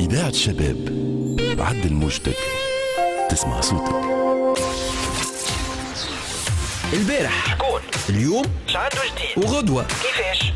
إذاعة شباب، عدل موجتك تسمع صوتك. البارح شكون؟ اليوم شعد جديد وغدوة. كيفاش؟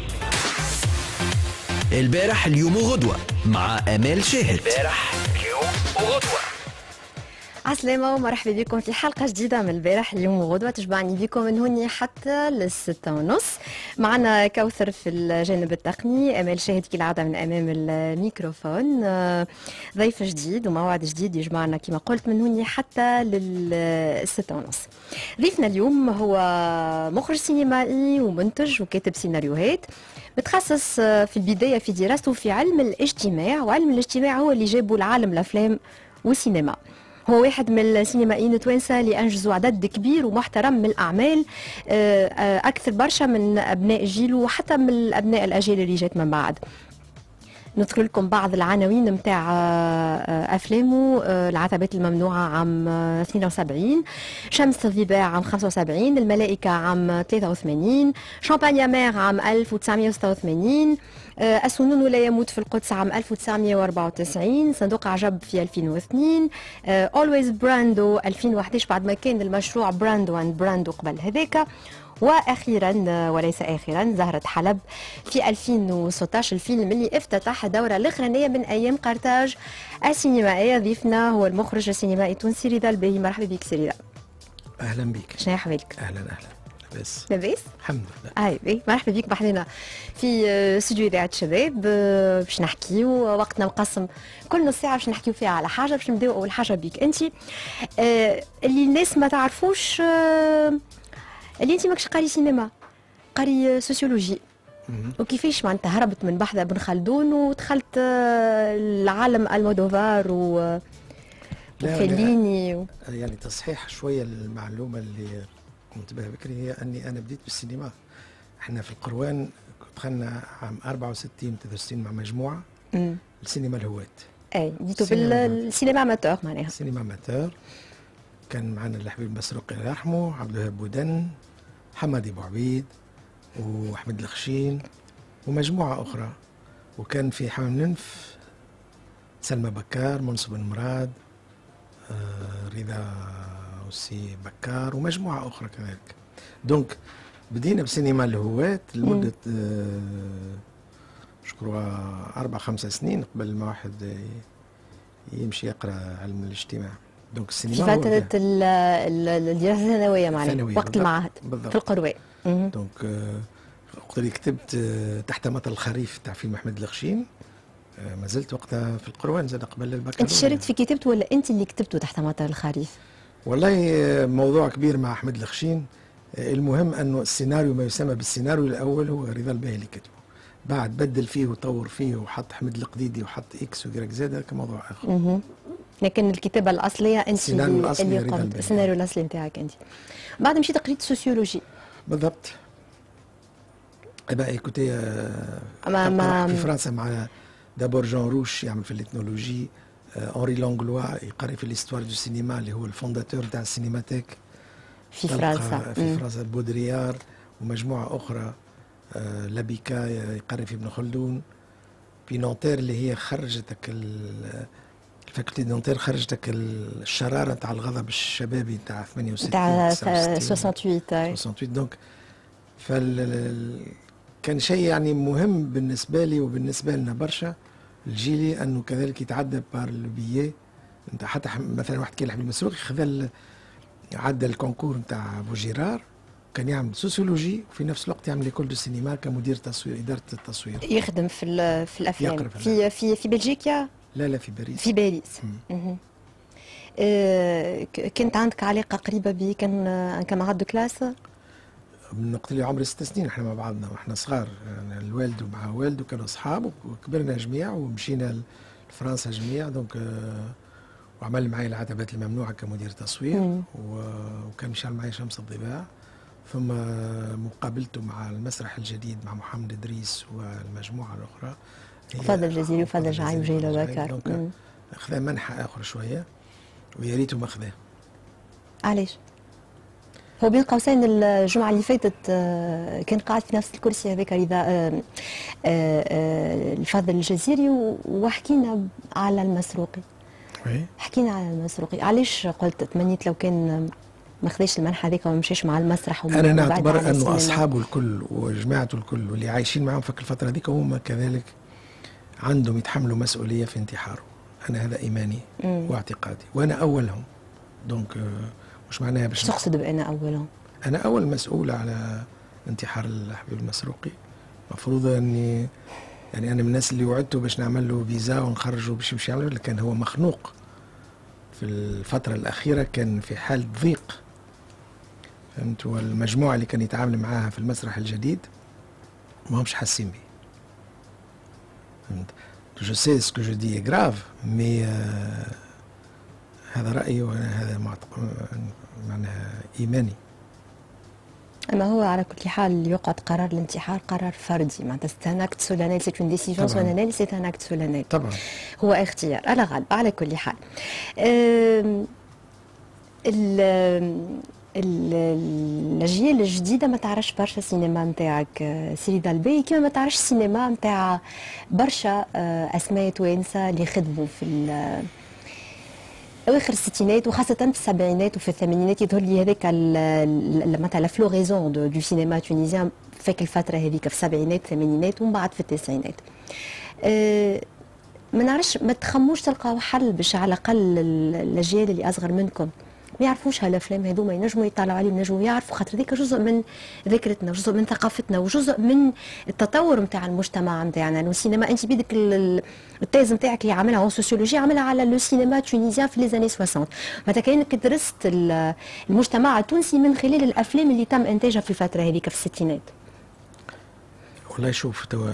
البارح اليوم وغدوة مع آمال شاهد. البارح اليوم وغدوة. عسلامة ومرحبا بكم في حلقة جديدة من البارح اليوم وغدوة تجمعني بكم من هوني حتى ل6:30. معنا كوثر في الجانب التقني، أمال شاهد كالعادة من أمام الميكروفون. ضيف جديد وموعد جديد يجمعنا كما قلت من هوني حتى ل6:30. ضيفنا اليوم هو مخرج سينمائي ومنتج وكاتب سيناريوهات، متخصص في البداية في دراسته في علم الاجتماع، وعلم الاجتماع هو اللي جابه لعالم الأفلام والسينما. هو واحد من السينمائيين التوانسة اللي أنجزوا عدد كبير ومحترم من الأعمال، أكثر برشا من أبناء جيله وحتى من الأبناء الأجيال اللي جات من بعد. نذكر لكم بعض العناوين متاع أفلامه: العتبات الممنوعة عام 72، شمس الضباع عام 75، الملائكة عام 83، شامبانيا مير عام 1986، السنون لا يموت في القدس عام 1994، صندوق عجب في 2002، Always براندو 2011 بعد ما كان المشروع براندو اند براندو قبل هذاك، واخيرا وليس اخرا زهرة حلب في 2016، الفيلم اللي افتتح الدوره الاخرانيه من ايام قرطاج السينمائيه. ضيفنا هو المخرج السينمائي التونسي رضا الباهي. مرحبا بك سي رضا. اهلا بك. شنو احوالك؟ اهلا لاباس؟ لاباس الحمد لله. اي مرحبا بك بحدنا في استوديو اذاعه شباب. باش نحكيو وقتنا مقسم كل نص ساعه باش نحكيو فيها على حاجه. باش نبداو اول حاجه بك انت، اللي الناس ما تعرفوش اللي انت ماكش قاري سينما، قاري سوسيولوجي، وكيفاش معناتها هربت من بحث ابن خلدون ودخلت العالم المودوفار وفيليني يعني تصحيح شويه المعلومه اللي كنت بها بكري، هي اني انا بديت بالسينما. احنا في القروان دخلنا عام 64 63 مع مجموعه السينما الهواة. اي بديتوا بالسينما اماتور معناها. سينما اماتور. كان معنا الحبيب مسروق الله يرحمه، عبد الوهاب بودن، حمادي بوعبيد، واحمد الخشين، ومجموعه اخرى. وكان في حمام النف سلمى بكار، منصف بن مراد، رضا وسي بكار، ومجموعه اخرى كذلك. دونك بدينا بسينما الهواة لمده شكرا 4-5 سنين قبل ما واحد يمشي يقرا علم الاجتماع. دونك السينما في فترة الدراسة الثانوية معناها وقت المعهد في القروان. دونك وقت اللي كتبت تحت مطر الخريف تاع فيلم احمد الخشين، ما زلت وقتها في القروان زاد قبل البكالوريا. انت شاركت في كتابته ولا انت اللي كتبته تحت مطر الخريف؟ والله موضوع كبير مع احمد الخشين. المهم انه السيناريو ما يسمى بالسيناريو الاول هو رضا الباهي اللي كتبه، بعد بدل فيه وطور فيه وحط احمد القديدي وحط اكس وكراك زاد، هذا موضوع اخر. لكن الكتابه الاصليه انت اللي قمت، السيناريو الاصلي نتاعك انت. بعد مشيت قريت سوسيولوجي. بالضبط. ايكوتي في فرنسا مع دابور جان روش يعمل في الاثنولوجي، اونري لونغلوا يقري في الاستوار دو سينما اللي هو الفونداتور تاع السينماتيك في فرنسا. في فرنسا بودريار ومجموعه اخرى. لابيكا يقري في ابن خلدون. في نونتير اللي هي خرجتك الفاكولتي دي نونتير، خرجتك الشراره تاع الغضب الشبابي تاع 68 تاع 68. دونك كان شيء يعني مهم بالنسبه لي وبالنسبه لنا برشا الجيلي، انه كذلك يتعدى بار البيي. انت حتى مثلا واحد كي الحبيب مسروق خذا عدى الكونكور نتاع بوجيرار، كان يعمل سوسيولوجي وفي نفس الوقت يعمل ليكول دو سينما كمدير تصوير، اداره التصوير. يخدم في الافلام في بلجيكا؟ لا في باريس. في باريس. كنت عندك علاقه قريبه به؟ كان كمعاد دو كلاس؟ من وقت اللي عمري 6 سنين احنا مع بعضنا واحنا صغار، يعني الوالد ومع والده كانوا اصحاب وكبرنا جميع ومشينا لفرنسا جميع. دونك وعمل معي العتبات الممنوعه كمدير تصوير، وكان مشى معي شمس الضباع، ثم مقابلته مع المسرح الجديد مع محمد ادريس والمجموعه الاخرى، فضل الجزيري وفضل جعيم جيلة بكر. خذا منحى اخر شويه ويا ريته ما خذاه. علاش؟ هو بين قوسين الجمعة اللي فاتت كان قاعد في نفس الكرسي هذاك رضا الفضل الجزيري وحكينا على المسروقي. حكينا على المسروقي، علاش قلت تمنيت لو كان ما خذاش المنحة هذيك وما مشاش مع المسرح. انا نعتبر انه اصحابه الكل وجماعته الكل واللي عايشين معهم في الفترة هذيك هم كذلك عندهم يتحملوا مسؤولية في انتحاره. انا هذا ايماني واعتقادي وانا اولهم. دونك مش معناها باش تقصد بأنا أولهم؟ أنا أول مسؤول على انتحار الحبيب المسروقي. المفروض أني يعني أنا من الناس اللي وعدته باش نعمل له فيزا ونخرجه باش يمشي يعمل، لكن هو مخنوق في الفترة الأخيرة، كان في حالة ضيق. فهمت؟ والمجموعة اللي كان يتعامل معاها في المسرح الجديد ما همش حاسين به. فهمت؟ جو سي سكو جو دي غراف مي هذا رأيي وهذا معناها إيماني. أما هو على كل حال يقعد قرار الانتحار قرار فردي، معناتها سي ان اكت سولانيل، سي اون ديسيجن سولانيل، سي ان اكت سولانيل. طبعا هو اختيار على غالب. على كل حال الأجيال الجديدة ما تعرفش برشا السينما نتاعك سيدي دالبي، كما ما تعرفش السينما نتاع برشا أسماء توانسة اللي خدموا في اواخر الستينات وخاصه في السبعينات وفي الثمانينات. يظهر لي هذاك معناتها لا فلوريزون دو سينما تونيزيان فيك الفتره هذيك في السبعينات الثمانينات ومن بعد في التسعينات. ما نعرفش، ما تخموش تلقاو حل باش على الاقل الاجيال اللي اصغر منكم ما يعرفوش هالافلام هذوما، ينجموا يطلعوا عليهم، ينجموا يعرفوا، خاطر ذيك جزء من ذاكرتنا وجزء من ثقافتنا وجزء من التطور نتاع المجتمع نتاعنا. السينما انت بيدك التيز نتاعك اللي عاملها اون سوسيولوجي عاملها على لو سينما تونيزيان في لي زاني 60. معناتها كانك درست المجتمع التونسي من خلال الافلام اللي تم انتاجها في الفتره هذيك في الستينات. والله شوف توا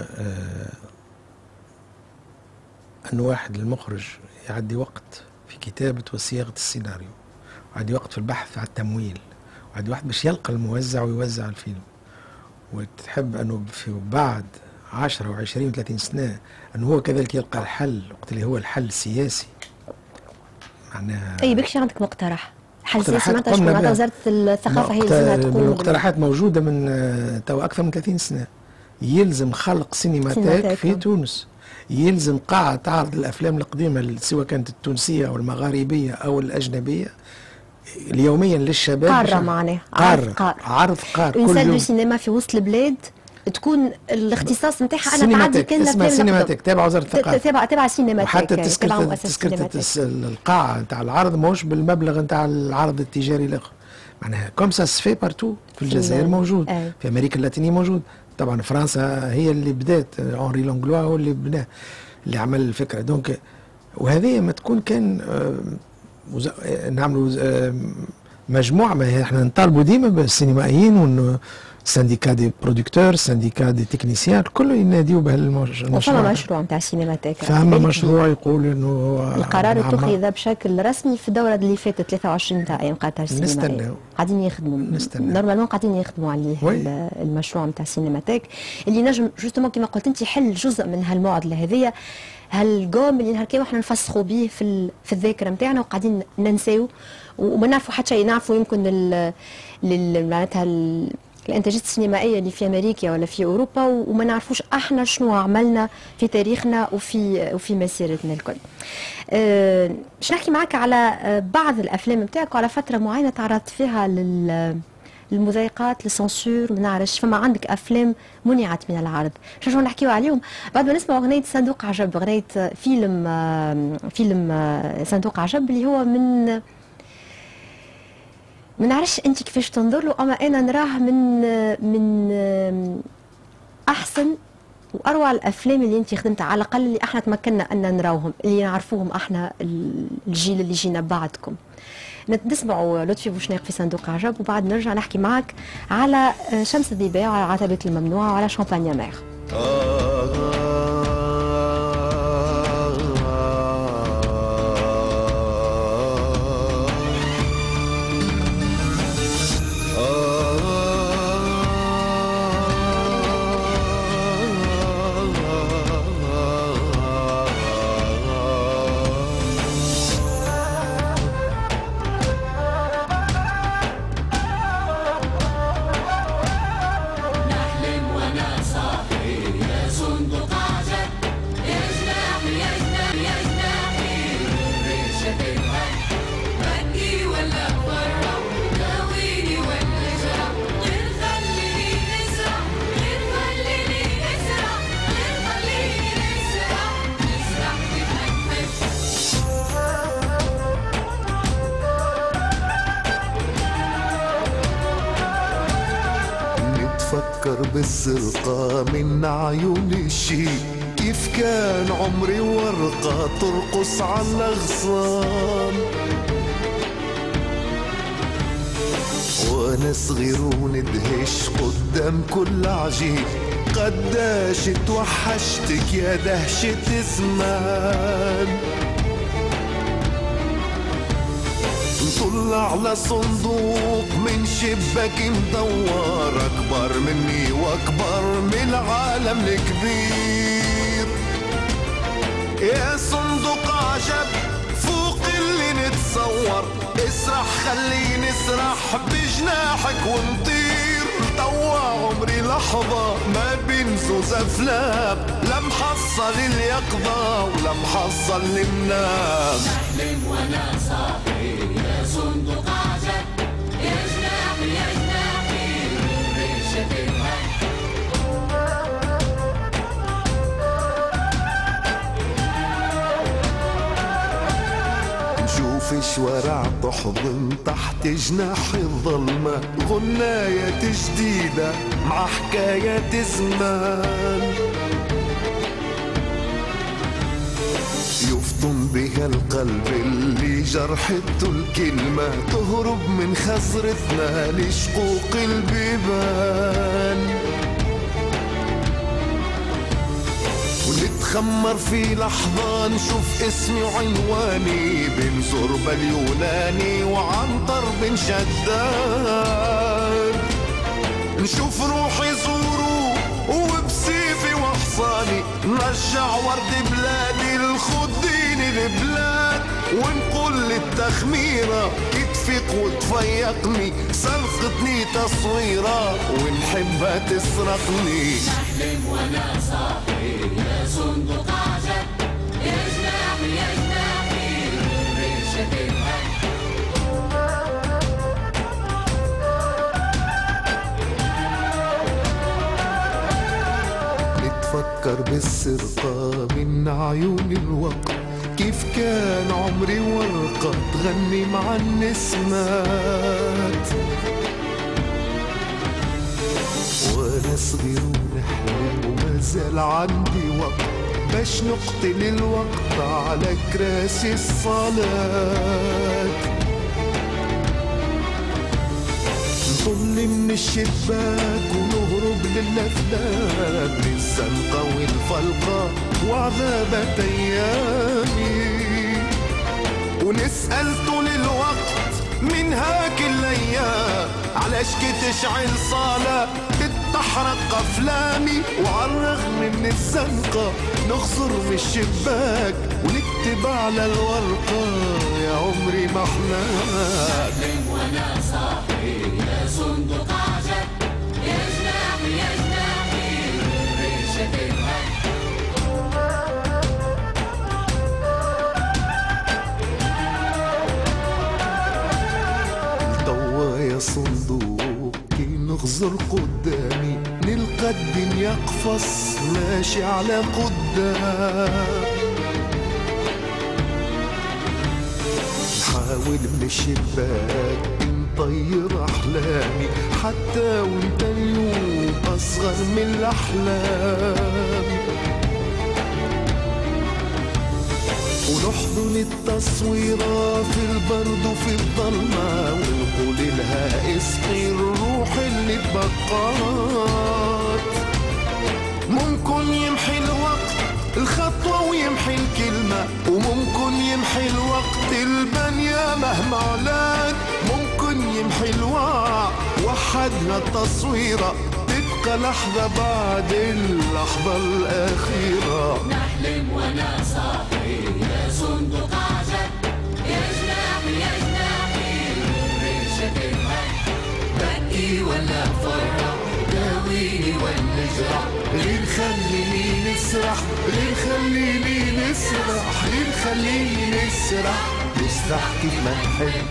انه واحد المخرج يعدي وقت في كتابه وصياغه السيناريو، وعندي وقت في البحث على التمويل، وعندي وقت باش يلقى الموزع ويوزع الفيلم. وتحب انه في بعد 10 و20 و30 سنه انه هو كذلك يلقى الحل، وقت اللي هو الحل السياسي. معناها اي بكشي عندك مقترح حل سياسي معناتها شكون؟ معناتها وزاره الثقافه هي اللي تقوم المقترحات موجوده من تو اكثر من 30 سنه. يلزم خلق سينماتيك في تونس، يلزم قاعه تعرض الافلام القديمه سواء كانت التونسيه او المغاربيه او الاجنبيه اليوميا للشباب. قارة معناها عرض قار كل يوم. سينما في وسط البلاد تكون الاختصاص نتاعها انا تعدي كان اسمها سينماتيك تابع وزاره الثقافه، تابع سينماتيك. وحتى تذكرة القاعه نتاع العرض ماهوش بالمبلغ نتاع العرض التجاري الاخر. معناها كوم سا سفي بارتو. في الجزائر موجود، في امريكا اللاتينيه موجود، طبعا فرنسا هي اللي بدات، اونري لونغلوا هو اللي بناه، اللي عمل الفكره. دونك وهذه ما تكون كان نعملوا مجموعه، ما احنا نطالبوا ديما بالسينمائيين وانه سانديكا دي برودكتور، سانديكا دي تكنيسيان، كله يناديوا بهالمشروع. وفما مشروع نتاع السينماتيك، فما مشروع يقول انه القرار اتخذ بشكل رسمي في الدوره اللي فاتت 23 تاع ايام قطر السينمائيه. قاعدين يخدموا نورمالمون، قاعدين يخدموا عليه المشروع نتاع السينماتيك اللي نجم جوستومون كما قلت انت يحل جزء من هالمعضله هذيا، هالقوم اللي نهار كامل احنا نفسخوا به في الذاكره نتاعنا وقاعدين ننساو وما نعرفوا حتى شيء. نعرفوا يمكن معناتها الانتاجات السينمائيه اللي في امريكا ولا في اوروبا، وما نعرفوش احنا شنو عملنا في تاريخنا وفي مسيرتنا الكل. باش نحكي معك على بعض الافلام نتاعك وعلى فتره معينه تعرضت فيها للمضايقات، للسنسور، ما نعرفش فما عندك افلام منعت من العرض. باش نرجعوا نحكيو عليهم بعد ما نسمع اغنيه صندوق عجب، اغنيه فيلم صندوق عجب اللي هو ما نعرفش انت كيفاش تنظر له، اما انا نراه من احسن واروع الافلام اللي انت خدمتها، على الاقل اللي احنا تمكنا ان نراوهم، اللي نعرفوهم احنا الجيل اللي جينا بعدكم. نسمعوا لطفي بوشناق في صندوق عجب وبعد نرجع نحكي معك على شمس الضباع وعلى عتبة الممنوعة وعلى شامبانيا مير. بالسرقة من عيون الشي، كيف كان عمري ورقة ترقص على الأغصان. وانا صغير وندهش قدام كل عجيب، قداش توحشتك يا دهشة زمان. نطلع على صندوق من شباك مدور، أكبر مني وأكبر من العالم الكبير. يا صندوق عجب فوق اللي نتصور، اسرح خليني اسرح بجناحك ونطير. توا عمري لحظة ما بين زوز أفلام، لا محصل اليقظة ولا محصل المنام. نحلم وانا صاحي يا صندوق عجب، يا جناحي يا جناحي الريشة تنهك. نشوف شوارع تحضن تحت جناح الظلمة، غنايات جديدة مع حكايات زمان. يفطن بها القلب اللي جرحته الكلمة، تهرب من خزرتنا لشقوق البيبان. ونتخمر في لحظة نشوف اسمي وعنواني، بن زربة اليوناني وعنتر بن شداد. نشوف روحي زورو وبسيفي وحصاني، نرجع ورد بلادي الخدين البلاد. ونقول للتخميرة تفيق وتفيقني، سرقتني تصويرة ونحبها تسرقني. نحلم وانا صاحي يا صندوق عجب، يا جناحي يا جناحي الريشة تنهك. نتفكر بالسرقة من عيون الوقت، كيف كان عمري ورقة تغني مع النسمات. وانا صغير ونحلم وما زال عندي وقت، باش نقتل الوقت على كراسي الصلاة. نطل من الشباك ونهرب للأفلام، للزنقة والفلقة وعذابة أيامي. ونسأل طول الوقت من هاك الأيام، علاش كي تشعل صالة تتحرق أفلامي. وعالرغم من الزنقة نخزر من الشباك ونكتب على الورقة يا عمري ما احلاك. نحلم وانا صاحي يا صندوق عجب، يا جناحي يا جناحي الريشة تنهك. توا يا صندوق كي نغزر قدامي، نلقى الدنيا قفص ماشي على قدام. نحاول من الشباك نطير أحلامي، حتى وانت اليوم أصغر من الأحلام. ونحضن التصويرة في البرد وفي الظلمة، ونقول لها اسقي الروح اللي بقات. ممكن يمحي الوقت الخطوة ويمحي الكلمة، وممكن يمحي الوقت البنية مهما علان. ممكن يمحي الوعي وحدنا التصويرة، تبقى لحظة بعد اللحظة الأخيرة. نحلم وانا صاحي يا صندوق عجب، يا جناحي يا جناحي الريشة تنهك. بكي ولا فرح، داويني ولا اجرح، غير خليني نسرح، غير خليني نسرح، غير خليني نسرح، نسرح كيف ما نحب.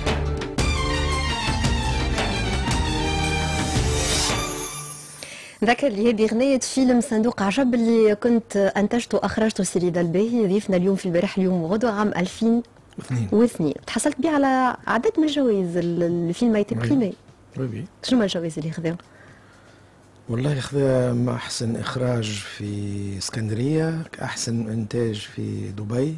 ذكر لي هذه غنية فيلم صندوق عجب اللي كنت أنتجته وأخرجته سيري الباهي، ضيفنا اليوم في البارح اليوم وغدوة عام 2002. تحصلت بيه على عدد من الجوائز، الفيلم ما يتي بريمي. وي شنو هما الجوائز اللي خذاهم؟ والله خذا احسن اخراج في اسكندريه، احسن انتاج في دبي،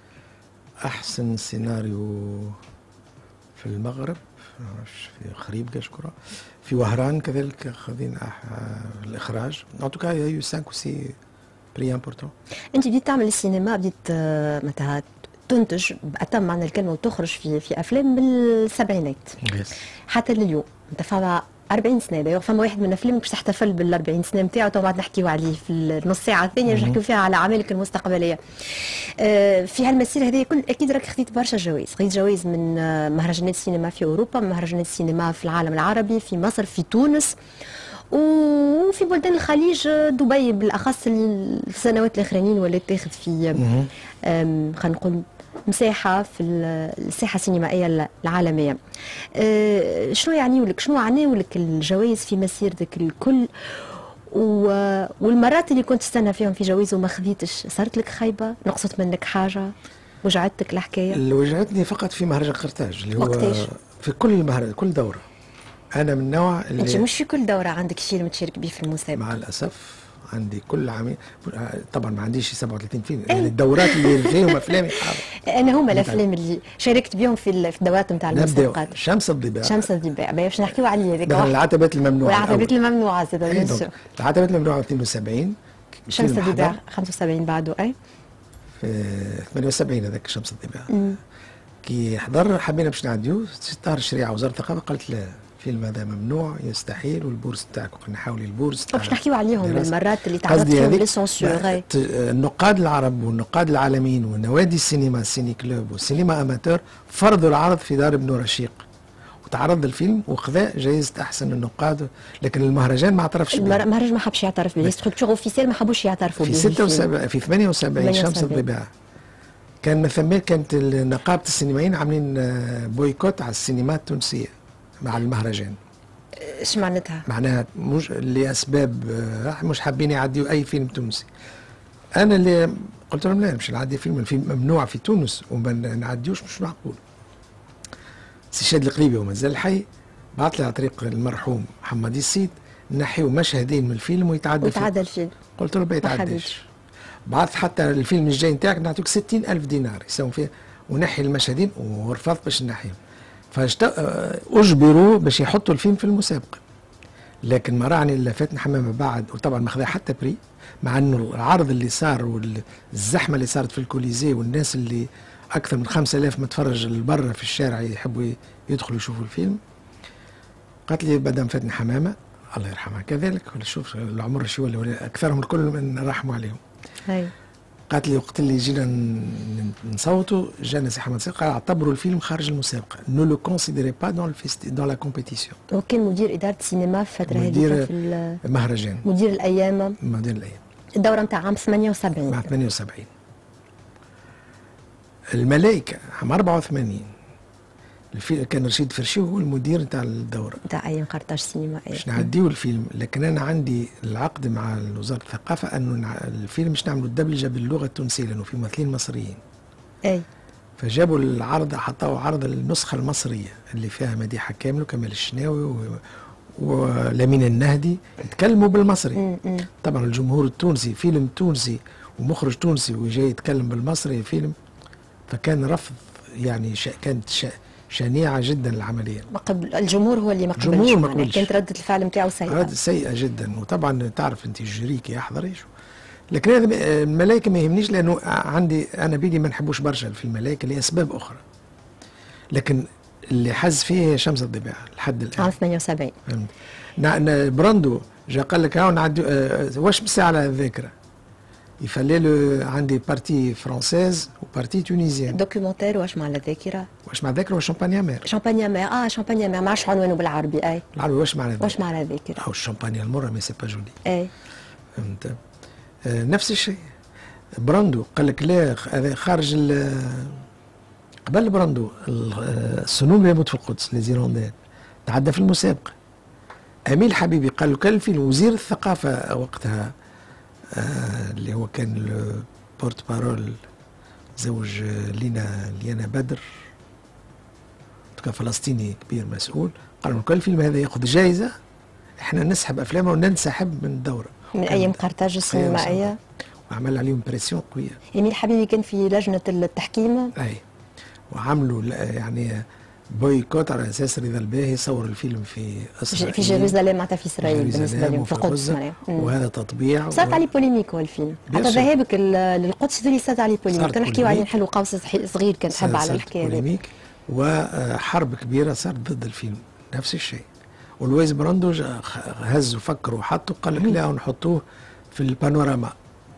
احسن سيناريو في المغرب، ما نعرفش في خريبكا شكرا، في وهران كذلك خذين الاخراج. ان توكا يو 5 و 6 بري امبورتون. انت بديت تعمل السينما، بديت معناتها تنتج بأتم معنى الكلمه وتخرج في افلام بالسبعينات حتى لليوم. انت فما 40 سنه دايوغ، فما واحد من الافلام باش تحتفل بال 40 سنه نتاعو، تو بعد نحكيو عليه في النص ساعه الثانيه، باش نحكيو فيها على اعمالك المستقبليه. في هالمسيره هذه كل اكيد راك خذيت برشا جوائز، خذيت جوائز من مهرجانات السينما في اوروبا، من مهرجانات السينما في العالم العربي، في مصر، في تونس، وفي بلدان الخليج. دبي بالاخص السنوات الاخرانيين ولات تاخذ في خلينا نقول مساحه في الساحه السينمائيه العالميه. شنو يعني لك، شنو عناو لك الجوائز في مسيرتك الكل، والمرات اللي كنت تستنى فيهم في جوائز وما خذيتش، صارت لك خايبه، نقصت منك حاجه، وجعتك الحكايه؟ اللي وجعتني فقط في مهرجان قرطاج اللي هو وقتاش؟ في كل دوره. انا من النوع اللي انت مش في كل دوره عندك فيلم تشارك به في المسابقه؟ مع الاسف عندي كل عامين، طبعا ما عنديش 37 فيلم، يعني الدورات اللي فيهم افلامي انا هما الافلام اللي شاركت بهم في الدورات نتاع المسابقات. شمس الضباع. شمس الضباع باش نحكيو عليه هذاك. العتبات الممنوعه. والعتبات الممنوعه زاد. العتبات الممنوعه 72. شمس الضباع 75 بعده. اي في 78 هذاك شمس الضباع. كي حضر حبينا باش نعديو، طار الشريعه وزاره الثقافه قالت لا، الفيلم هذا ممنوع يستحيل، والبورس تاعك وقلنا نحاولي البورس تاعك. باش نحكيو عليهم المرات اللي تعرضت فيهم للسونسور. النقاد العرب والنقاد العالميين ونوادي السينما، السيني كلوب والسينما اماتور، فرضوا العرض في دار ابن رشيق، وتعرض الفيلم وخذا جائزه احسن النقاد، لكن المهرجان ما اعترفش به. المهرجان ما حبش يعترف به، لي ستركتور اوفيسيال ما حبوش يعترفوا به. في 76 في 78 شمس الضباع كان ثم كانت نقابه السينمائيين عاملين بويكوت على السينما التونسيه مع المهرجان. ايش معناتها؟ معناها مش لاسباب مش حابين يعديوا اي فيلم تونسي. انا اللي قلت لهم لا، مش نعدي فيلم، الفيلم ممنوع في تونس وما نعديوش، مش معقول. سي شاد القليبي ومازال حي بعث لي على طريق المرحوم محمد السيد نحيو مشهدين من الفيلم ويتعدى الفيلم. قلت له ما يتعداش. بعث حتى الفيلم الجاي نتاعك نعطيك 60,000 دينار يساوي فيه، ونحي المشهدين، ورفضت باش نحيهم. اجبروا باش يحطوا الفيلم في المسابقه، لكن ما راني الا فاتن حمامه بعد، وطبعا ما خذا حتى بري، مع انه العرض اللي صار والزحمه اللي صارت في الكوليزيه، والناس اللي اكثر من 5000 متفرج برا في الشارع يحبوا يدخلوا يشوفوا الفيلم. قالت لي مدام فاتن حمامه الله يرحمها كذلك، ولا شوف العمر شو ولا اكثرهم الكل من رحموا عليهم. هاي قالت لي وقت اللي جينا نصوتوا جانا سي حمد قال اعتبروا الفيلم خارج المسابقه، نو لو كونسيديري با دون لا كومبيتيسيون. وكان مدير اداره السينما في الفتره هذيك في المهرجان، مدير الايام. الدوره نتاع عام 78. مع 78 الملائكه عام 84 كان رشيد فرشي هو المدير نتاع الدوره نتاع ايام قرطاج سينما. باش نعديو الفيلم، لكن انا عندي العقد مع وزاره الثقافه انه الفيلم مش نعملوا الدبلجه باللغه التونسيه لانه في ممثلين مصريين. اي فجابوا العرض، حطوا عرض النسخه المصريه اللي فيها مديحه كامل وكمال الشناوي ولامين النهدي يتكلموا بالمصري. طبعا الجمهور التونسي، فيلم تونسي ومخرج تونسي وجاي يتكلم بالمصري فيلم، فكان رفض يعني كانت شنيعه جدا العمليه. الجمهور هو اللي ما قبلش. كانت رده الفعل نتاعو سيئه. سيئه جدا، وطبعا تعرف انت الجريكي يحضر ايش. لكن هذا الملائكه ما يهمنيش، لانه عندي انا بيدي ما نحبوش برشا في الملائكه لاسباب اخرى. لكن اللي حز فيه شمس الضباع لحد الان. عام 78. براندو جا قال لك هاو نعدي واش مساء على الذاكره. يفلي له عندي بارتي فرانسيز وبارتي تونيزيان. دوكيومونتير واش مع الذاكره؟ واش مع الذاكره وشامبانيا مير. شامبانيا مير. شامبانيا مير ما عادش عنوانه بالعربي. اي العربي واش مع الذاكره؟ واش مع الذاكره؟ او الشامبانيا المره مي سي با جولي. اي فهمت. نفس الشيء براندو قال لك لا هذا خارج قبل براندو السنوم يموت في القدس ليزيروندين تعدى في المسابقه. اميل حبيبي قال له كان الفيلم وزير الثقافه وقتها اللي هو كان بورت بارول زوج لينا بدر، كان فلسطيني كبير مسؤول، قال له كان الفيلم هذا ياخذ جائزه احنا نسحب افلامه وننسحب من الدوره من ايام قرطاج السينمائيه. وعمل عليهم بريسيون قويه. امين حبيبي كان في لجنه التحكيم. اي وعملوا يعني بويكوت على اساس رضا الباهي صور الفيلم في اسرائيل، في جيروزاليم معناتها في اسرائيل بالنسبه لهم في القدس. وهذا تطبيع صارت عليه بوليميك هو الفيلم، حتى ذهابك للقدس اللي صارت عليه بوليميك. تنحكيو عليه حلو قوس صغير كان تحب على الحكايه بوليميك وحرب كبيره صارت ضد الفيلم نفس الشيء. ولويز براندو هز وفكر وحطه قال لك لا نحطوه في البانوراما.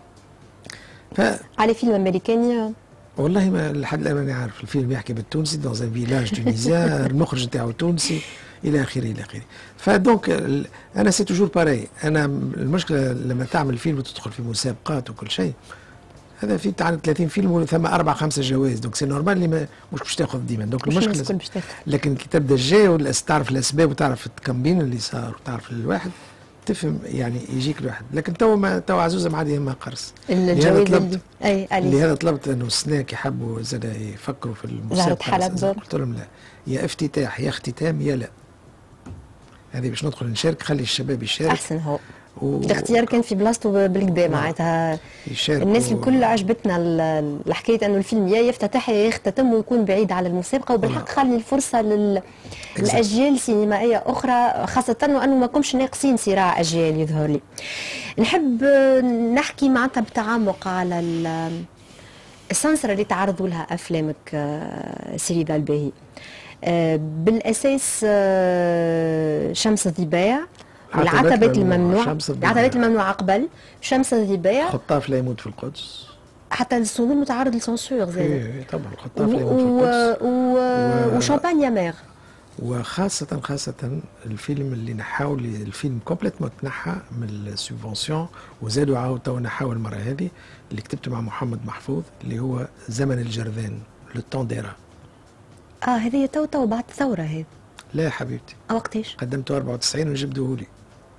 على فيلم امريكاني والله ما لحد الان ماني عارف. الفيلم يحكي بالتونسي دون ان فيلاج تونيزيان، المخرج نتاعو تونسي الى اخره الى اخره. فدونك انا سي توجور باراي. انا المشكله لما تعمل فيلم وتدخل في مسابقات وكل شيء، هذا في بتاع 30 فيلم وثم 4 5 جوائز، دونك سي نورمال اللي ما مش باش تاخذ ديما. دونك المشكله لكن كي تبدا الجاي تعرف الاسباب وتعرف التكمبين اللي صار وتعرف الواحد تفهم يعني يجيك الواحد. لكن تو عزوزه ما عاد يهمها قرص. الجوائز اللي هذا طلبت انه السناك يحبوا زاد يفكروا في المسابقه. قلت لهم لا، يا افتتاح يا اختتام يا لا. هذه باش ندخل نشارك، خلي الشباب يشارك احسن. هو الاختيار كان في بلاصته بالكدا معناتها. الناس الكل عجبتنا الحكايه انه الفيلم يا يفتتح يا يختتم ويكون بعيد على المسابقه، وبالحق خلي الفرصه للاجيال سينمائيه اخرى، خاصه وانه ما كمش ناقصين صراع اجيال يظهر لي. نحب نحكي معناتها بتعمق على السنسره اللي تعرضوا لها افلامك سي رضا الباهي. بالاساس شمس الضباع والعتبات الممنوع. العتبات الممنوعه قبل شمس الضباع. خطاف لا يموت في القدس. حتى الصومال متعرض للسونسور زاد. ايه طبعا خطاف لا يموت في القدس. وشامبانيا مير. وخاصة الفيلم اللي نحاول الفيلم كومبليتمون تنحى من السبفونسيون، وزادوا عاود تو نحاول المرة هذه اللي كتبته مع محمد محفوظ اللي هو زمن الجرذان لو طون ديرا. هذه تو بعد الثورة هذه. لا يا حبيبتي. وقتاش؟ قدمته 94 وجبدوه لي.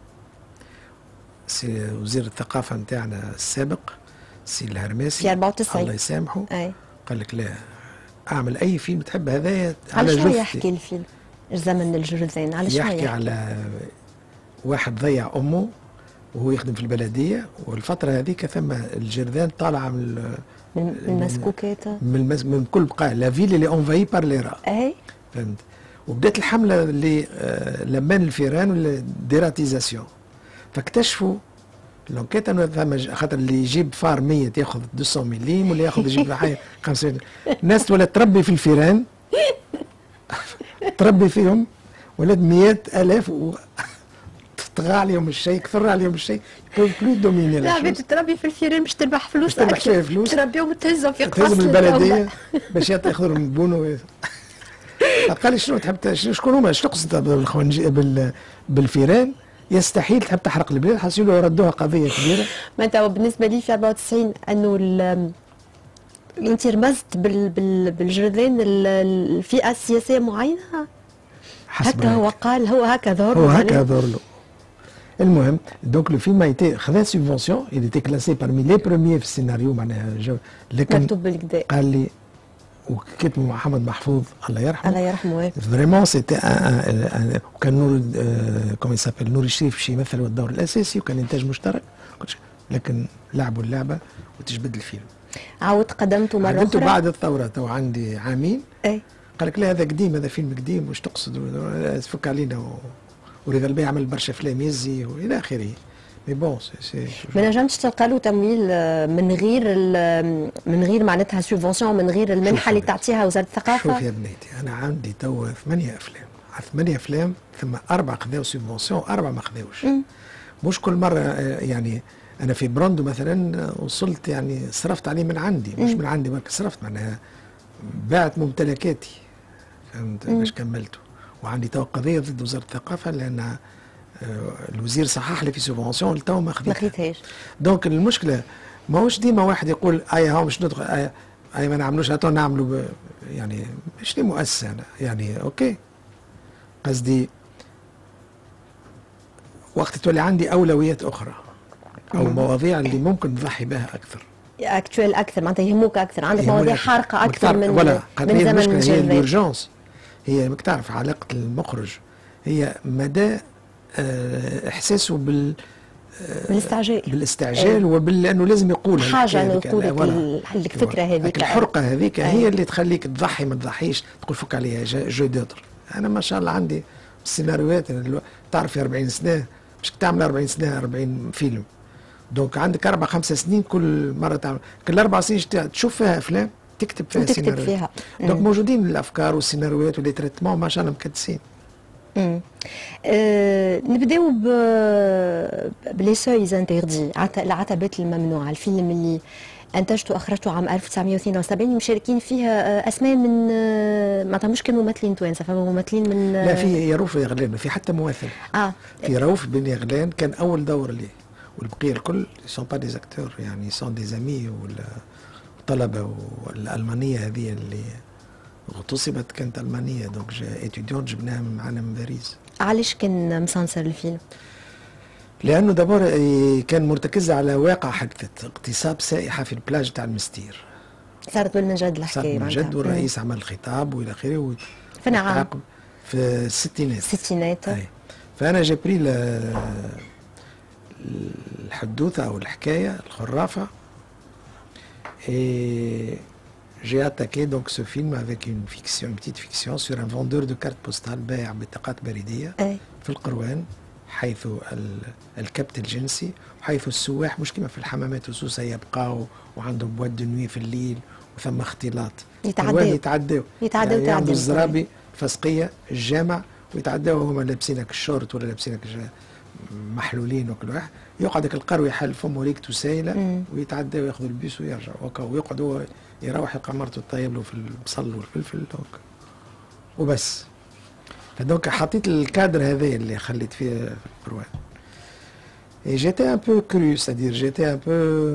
سي وزير الثقافة نتاعنا السابق سي الهرماسي في 94 الله يسامحه. أي. قال لك لا اعمل اي فيلم تحب هذايا على شنو يحكي الفيلم؟ زمن الجرذان على شنو يحكي على واحد ضيع امه وهو يخدم في البلديه، والفتره هذيك ثم الجرذان طالعه من المسكوكات من كل بقاع لا فيل اللي اونفاي بار لي را. اي فهمت. وبدات الحمله اللي لمان الفيران والديراتيزاسيون، فاكتشفوا لونكيت انه ثم خاطر اللي يجيب فار 100 ياخذ 200 مليم، واللي ياخذ يجيب حاجه 5. الناس ولا تربي في الفيران تربي فيهم ولاد 100,000 تطغى عليهم الشيء، كثر عليهم الشيء، بلو دوميني. لا بنت تربي في الفيران باش تربح فلوس، تربح شويه فلوس، تربيهم وتهزهم في قفص البلديه باش ياخذوا من بونو. قال لي شنو تحب شكون هما؟ اش تقصد بالفيران؟ يستحيل تحب تحرق البلاد، حسيلوا ردوها قضيه كبيره. ما انت بالنسبه لي في 94 انه انت رمزت بالجرذان الفئه السياسيه معينه هكا هو قال، هو هكا ظهر له، هو هكا ظهر له. المهم دونك لو فيلم ايتي خذا سبفونسيون، il était classé parmi les premiers في السيناريو معناها لكن مكتوب بالكدا. قال لي وكتبه محمد محفوظ الله يرحمه. الله يرحمه. فريمون سيتي وكان نور كومي سابيل نور الشريف باش يمثل الدور الاساسي، وكان انتاج مشترك، لكن لعبوا اللعبه وتجبد الفيلم. عاود قدمته مره اخرى؟ قدمته بعد الثوره، تو عندي عامين. اي قال لك لا هذا قديم، هذا فيلم قديم، واش تقصد؟ تفك علينا ورضا الباهي عمل برشا افلام يزي والى اخره. مي بون ما نجمتش تلقى له تمويل من غير معناتها سبفونسيون، من غير المنحه اللي تعطيها وزاره الثقافه؟ شوف يا بنيتي انا عندي توا 8 افلام، 8 افلام ثم 4 خذاو سبفونسيون 4 ما خذاوش. مش كل مره يعني انا في براندو مثلا وصلت يعني صرفت عليه من عندي، مش من عندي برك صرفت، معناها بعت ممتلكاتي فهمت باش كملته. وعندي تو قضيه ضد وزاره الثقافه لان الوزير صحح لي في سبفونسيون تو ما خذيتهاش. دونك المشكله ماهوش ديما واحد يقول هاو باش ندخل ما نعملوش هاتو نعملوا يعني مش لي مؤسسه أنا يعني اوكي. قصدي وقت تولي عندي اولويات اخرى او مواضيع اللي ممكن نضحي بها اكثر، اكتوال اكثر، معناتها يهموك اكثر، عندك مواضيع حارقه اكثر من زمن هي الورجونس. هي ماك تعرف علاقه المخرج هي مدى احساسه بالاستعجال لانه لازم يقول حاجه انه يقول الفكره هذيك، الحرقه هذيك هي اللي تخليك تضحي ما تضحيش، تقول فك عليها جو دوتر. انا ما شاء الله عندي السيناريوهات، تعرف في 40 سنه مش تعمل 40 سنه 40 فيلم، دونك عندك 4-5 سنين كل مره تعمل، كل 4 سنين تشوف فيها افلام تكتب فيها سيناريوهات. دونك موجودين الافكار والسيناريوهات واللي تريتمون ما شاء الله مكدسين. نبداو بلي سويز انتردي، العتبات الممنوعه، الفيلم اللي انتجته واخرجته عام 1972 مشاركين فيها اسماء من معناتها مش كممثلين توانسه، فما ممثلين من لا في روف يغلان، ما في حتى ممثل. في روف بن يغلان كان اول دور ليه، والبقيه الكل سون با دي اكتور، يعني سون دي زامي والطلبه والالمانيه هذه اللي اغتصبت كانت المانيه، دونك اتيديون جبناها معنا من باريس. علاش كان مسانسر الفيلم؟ لانه دابور كان مرتكز على واقع حدثت، اغتصاب سائحه في البلاج تاع المستير. صارت بالمنجد الحكايه، صارت بالمنجد، والرئيس عمل الخطاب والى اخره. في عام؟ في الستينات. فانا جابري الحدوثه او الحكايه الخرافه. J'ai attaqué donc ce film avec une fiction, une petite fiction sur un vendeur de cartes postales بائع بطاقات بريدية في القروان، حيث الكبت الجنسي، وحيث السواح مش كما في الحمامات السوسة يبقاو وعندهم بواد دو نوي في الليل وثم اختلاط، يتعداو يعني يعملوا الزرابي الفسقية الجامع ويتعداو وهما لابسينك الشورت ولا لابسينك محلولين وكل واحد، يقعد القروي يحل فمه ريكته سايله ويتعداو وياخذوا البيس ويرجعوا ويقعد هو يروح يلقى مرته طيب له في البصل والفلفل دونك وبس. فدونك حطيت الكادر هذا اللي خليت فيه في القروان. جيتي ان بو كرو، سادير جيتي ان بو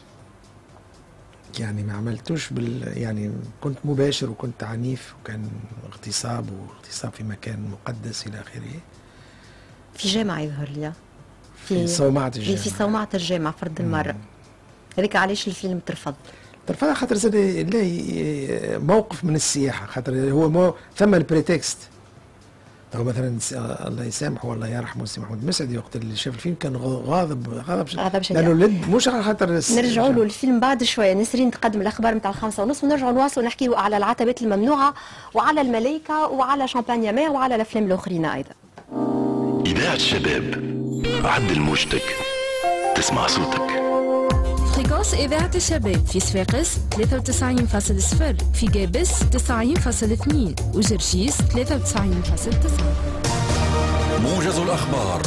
يعني ما عملتوش يعني كنت مباشر وكنت عنيف، وكان اغتصاب في مكان مقدس الى اخره. في جامعة يظهر لي، في صومعة الجامعة، في صومعة الجامعة فرد المرة. هذيك علاش الفيلم ترفض؟ ترفضها خاطر زاد موقف من السياحة، خاطر هو ثم البريتكست. هو مثلا الله يسامحه والله يرحمه السي محمود مسعدي وقت اللي شاف الفيلم كان غاضب لانه مش على خاطر نرجعوا له الفيلم بعد شويه. نسرين تقدم الاخبار نتاع 5:30 ونرجعوا نواصلوا نحكيوا على العتبات الممنوعه وعلى الملايكه وعلى شامبانيا ماء وعلى الافلام الاخرين ايضا. إذاعة الشباب عد الموجتك تسمع صوتك. فريكونس إذاعة الشباب في صفاقس 93.0، في جابس 90.2 وجرشيس 93.9. موجز الأخبار.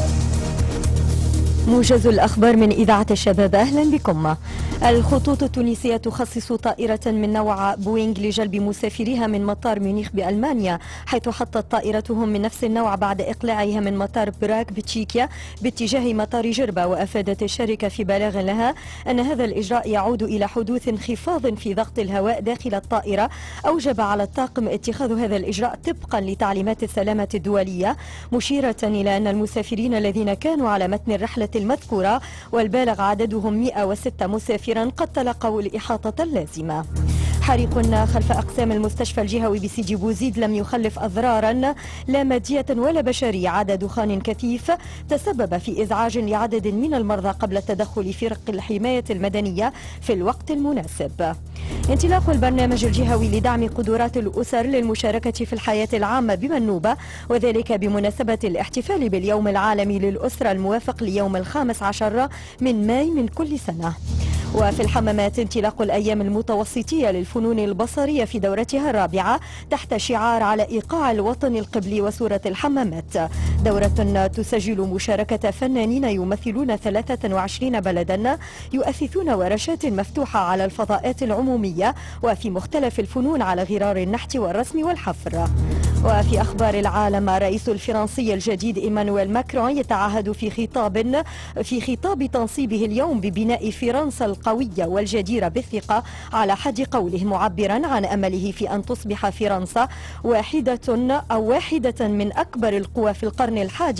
موجز الأخبار من إذاعة الشباب، أهلا بكم. الخطوط التونسية تخصص طائرة من نوع بوينغ لجلب مسافريها من مطار ميونخ بألمانيا، حيث حطت طائرتهم من نفس النوع بعد إقلاعها من مطار براغ بتشيكيا باتجاه مطار جربة. وأفادت الشركة في بلاغ لها أن هذا الإجراء يعود إلى حدوث انخفاض في ضغط الهواء داخل الطائرة أوجب على الطاقم اتخاذ هذا الإجراء طبقا لتعليمات السلامة الدولية، مشيرة إلى أن المسافرين الذين كانوا على متن الرحلة المذكورة والبالغ عددهم 106 مسافرا قد تلقوا الإحاطة اللازمة. حريق خلف أقسام المستشفى الجهوي بسيدي بوزيد لم يخلف أضرارا لا مادية ولا بشرية. عاد دخان كثيف تسبب في إزعاج لعدد من المرضى قبل تدخل فرق الحماية المدنية في الوقت المناسب. انطلاق البرنامج الجهوي لدعم قدرات الأسر للمشاركة في الحياة العامة بمنوبة، وذلك بمناسبة الاحتفال باليوم العالمي للأسرة الموافق ليوم 15 من ماي من كل سنة. وفي الحمامات انطلاق الأيام المتوسطية للفنون البصرية في دورتها الرابعة تحت شعار على إيقاع الوطن القبلي وصورة الحمامات، دورة تسجل مشاركة فنانين يمثلون 23 بلدا يؤسسون ورشات مفتوحة على الفضاءات العمومية وفي مختلف الفنون على غرار النحت والرسم والحفر. وفي أخبار العالم، الرئيس الفرنسي الجديد إيمانويل ماكرون يتعهد في خطاب تنصيبه اليوم ببناء فرنسا القوية والجديرة بالثقة على حد قوله، معبرا عن أمله في أن تصبح فرنسا واحدة من أكبر القوى في القرن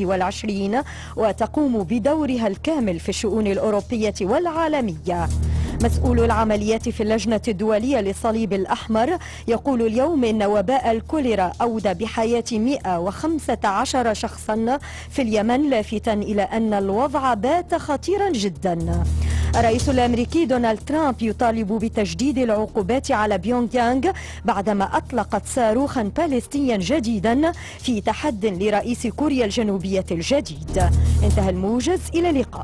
21 وتقوم بدورها الكامل في الشؤون الأوروبية والعالمية. مسؤول العمليات في اللجنة الدولية للصليب الأحمر يقول اليوم إن وباء الكوليرا أودى بحياة 115 شخصا في اليمن، لافتا إلى أن الوضع بات خطيرا جدا. الرئيس الأمريكي دونالد ترامب يطالب بتجديد العقوبات على بيونغ يانغ بعدما أطلقت صاروخا باليستيا جديدا في تحد لرئيس كوريا الجنوبية الجديد. انتهى الموجز، إلى اللقاء.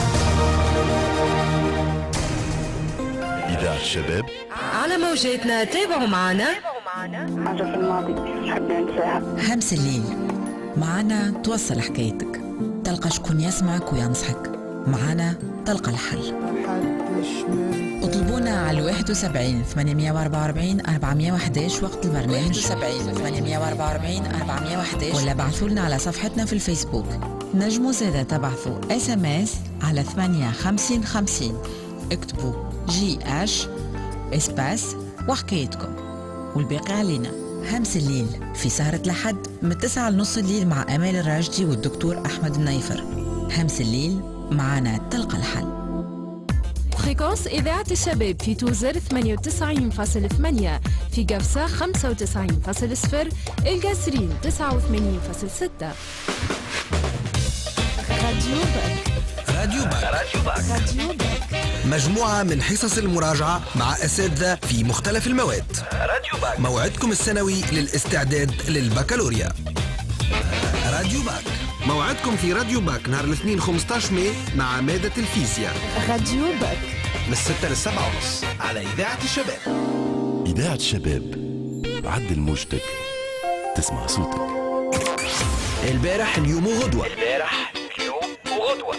إذاعة الشباب على موجاتنا، تابعوا معنا حاجة في الماضي نحب ننساها. همس الليل معنا، توصل حكايتك، تلقى شكون يسمعك وينصحك، معنا تلقى الحل. اطلبونا على 71 844 411 وقت البرنامج، 71 844 411، ولا بعثوا لنا على صفحتنا في الفيسبوك. نجموا زادا تبعثوا SMS على 5850، اكتبوا GH اسباس وحكايتكم، والباقي علينا. همس الليل في سهرة لحد من 9 لنص الليل مع أمال الراجدي والدكتور أحمد النيفر. همس الليل معنا تلقى الحل. فريكونس إذاعة الشباب في توزر 98.8، في قفصة 95.0، القاسرين 89.6. راديو باك. راديو باك مجموعة من حصص المراجعة مع أساتذة في مختلف المواد. راديو باك موعدكم السنوي للاستعداد للبكالوريا. راديو باك موعدكم في راديو باك نهار الاثنين 15 ماي مع مادة الفيزياء. راديو باك من 6 ل 7:30 على إذاعة الشباب. إذاعة الشباب، عدل موجتك، تسمع صوتك. البارح اليوم وغدوة. البارح اليوم وغدوة.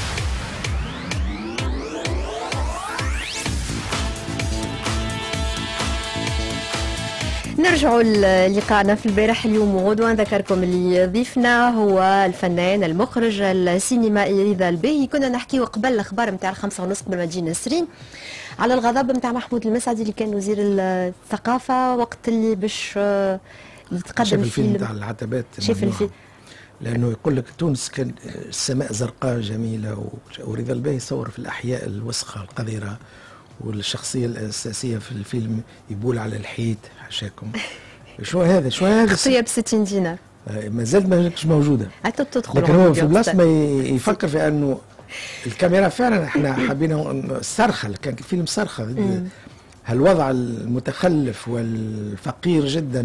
نرجعوا لقاءنا في البارح اليوم وغدوة. نذكركم اللي ضيفنا هو الفنان المخرج السينمائي رضا الباهي. كنا نحكيو قبل الاخبار نتاع 5:30 قبل ما تجي نسرين على الغضب نتاع محمود المسعدي اللي كان وزير الثقافة وقت اللي باش يتقدم الفيلم تاع العتبات. شاف الفيلم لانه يقول لك تونس كان السماء زرقاء جميله، ورضا الباهي صور في الاحياء الوسخه القذره، والشخصيه الاساسيه في الفيلم يبول على الحيط. حاشاكم. شو هذا خطيه ب60 دينار ما زالت ما كانتش موجوده. تدخل لكن هو في بلاصه ما يفكر في انه الكاميرا فعلا احنا حابين صرخه، كان الفيلم صرخه ضد هالوضع المتخلف والفقير جدا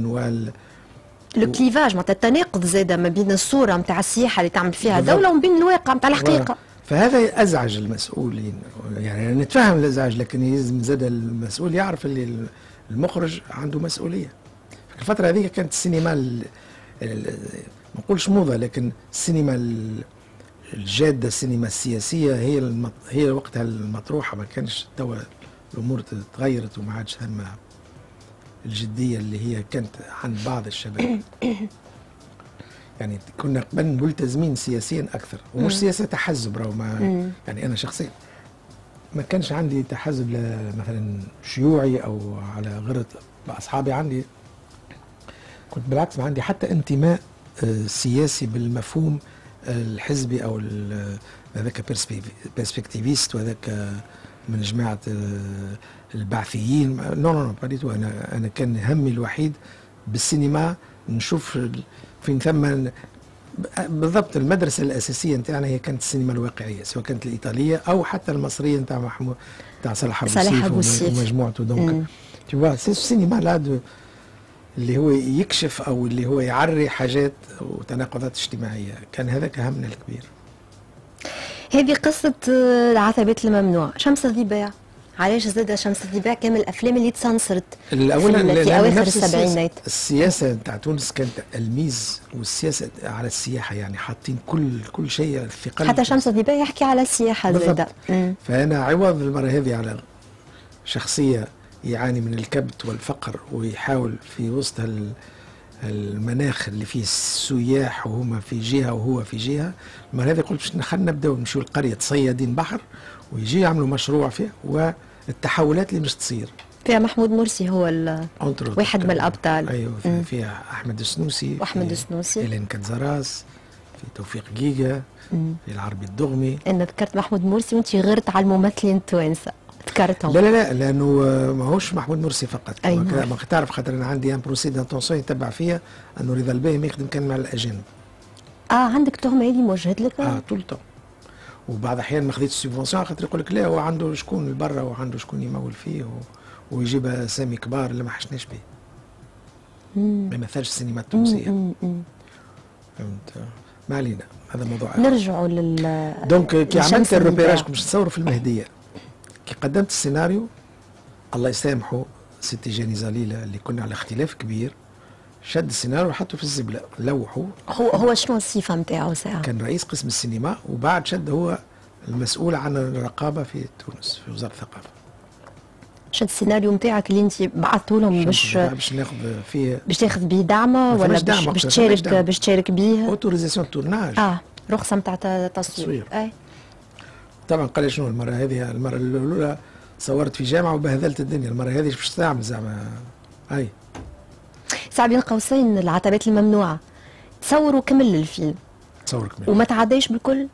لو كليفاج معناتها التناقض زاده ما بين الصوره نتاع السياحه اللي تعمل فيها دوله وما بين الواقع نتاع الحقيقه. فهذا ازعج المسؤولين، يعني نتفهم الازعاج، لكن يلزم زاد المسؤول يعرف اللي المخرج عنده مسؤوليه. في الفتره هذه كانت السينما ما نقولش موضه، لكن السينما الجاده، السينما السياسيه هي وقتها المطروحه. ما كانش توا الامور تغيرت وما عادش ثم الجديه اللي هي كانت عند بعض الشباب. يعني كنا قبل ملتزمين سياسيا اكثر، ومش سياسه تحزب. راهو يعني انا شخصيا ما كانش عندي تحزب مثلا شيوعي او على غير اصحابي. عندي كنت بالعكس ما عندي حتى انتماء سياسي بالمفهوم الحزبي او هذاك بيرسبكتيفيست، وهذاك من جماعه البعثيين. نو بريتو. انا كان همي الوحيد بالسينما نشوف فين ثم بالضبط. المدرسه الاساسيه نتاعنا هي كانت السينما الواقعيه، سواء كانت الايطاليه او حتى المصريه نتاع محمود نتاع صالح ابو السيف ومجموعته. دونك تشوف السينما اللي هو يكشف او اللي هو يعري حاجات وتناقضات اجتماعيه. كان هذاك همنا الكبير. هذه قصه العتبات الممنوع. شمس الضباع، علاش زاد شمس الضباع كان من الافلام اللي تسنصرت في اواخر السبعينات. السياسه نتاع تونس كانت الميز، والسياسه على السياحه، يعني حاطين كل شيء في قلب. حتى شمس الضباع يحكي على السياحه زاده. فانا عوض المره هذه على شخصيه يعاني من الكبت والفقر ويحاول في وسط المناخ اللي فيه السياح وهما في جهه وهو في جهه. المره هذه قلت خلينا نبداو نمشيو لقريه صيادين بحر ويجي يعملوا مشروع فيه، والتحولات اللي مش تصير فيها محمود مرسي هو واحد من الابطال. ايوه فيها احمد السنوسي إلين كنزراس، في توفيق جيجا، في العربي الدغمي. انا ذكرت محمود مرسي وانت غرت على الممثلين التوانسه. كارتون. لا لانه ماهوش محمود مرسي فقط. أيوة. ما تعرف خاطر انا عندي ان بروسي دانتونسيون يتبع فيا انه رضا الباهي ما يخدم كان مع الاجانب. عندك تهمه هذه موجهت لك؟ طول الوقت. وبعض الاحيان ما خذيتش السيبونسيون خاطر يقول لك لا هو عنده شكون برا وعنده شكون يمول فيه ويجيب اسامي كبار اللي ما حشناش به. ما يمثلش السينما التونسيه. فهمت؟ ما علينا هذا موضوع. نرجعوا لل دونك كي عملت الروبيراج باش نصوروا في المهديه، كي قدمت السيناريو الله يسامحه سيتي جاني زليله اللي كنا على اختلاف كبير، شد السيناريو وحطه في الزبله لوحه. هو شنو الصفه نتاعو ساعه؟ كان رئيس قسم السينما وبعد شد هو المسؤول عن الرقابه في تونس في وزاره الثقافه. شد السيناريو نتاعك اللي انت بعثته لهم باش ناخذ فيه، باش تاخذ به دعمه ولا باش تشارك به؟ اوتوريزاسيون تورناج. رخصه نتاع تصوير. اي طبعا قال لي شنو المره هذه، المره الاولى صورت في جامعه وبهذلت الدنيا، المره هذه باش تعمل زعما اي ساعة بين قوسين العتبات الممنوعه تصوروا كمل الفيلم. تصور كمل وما تعداش بالكل؟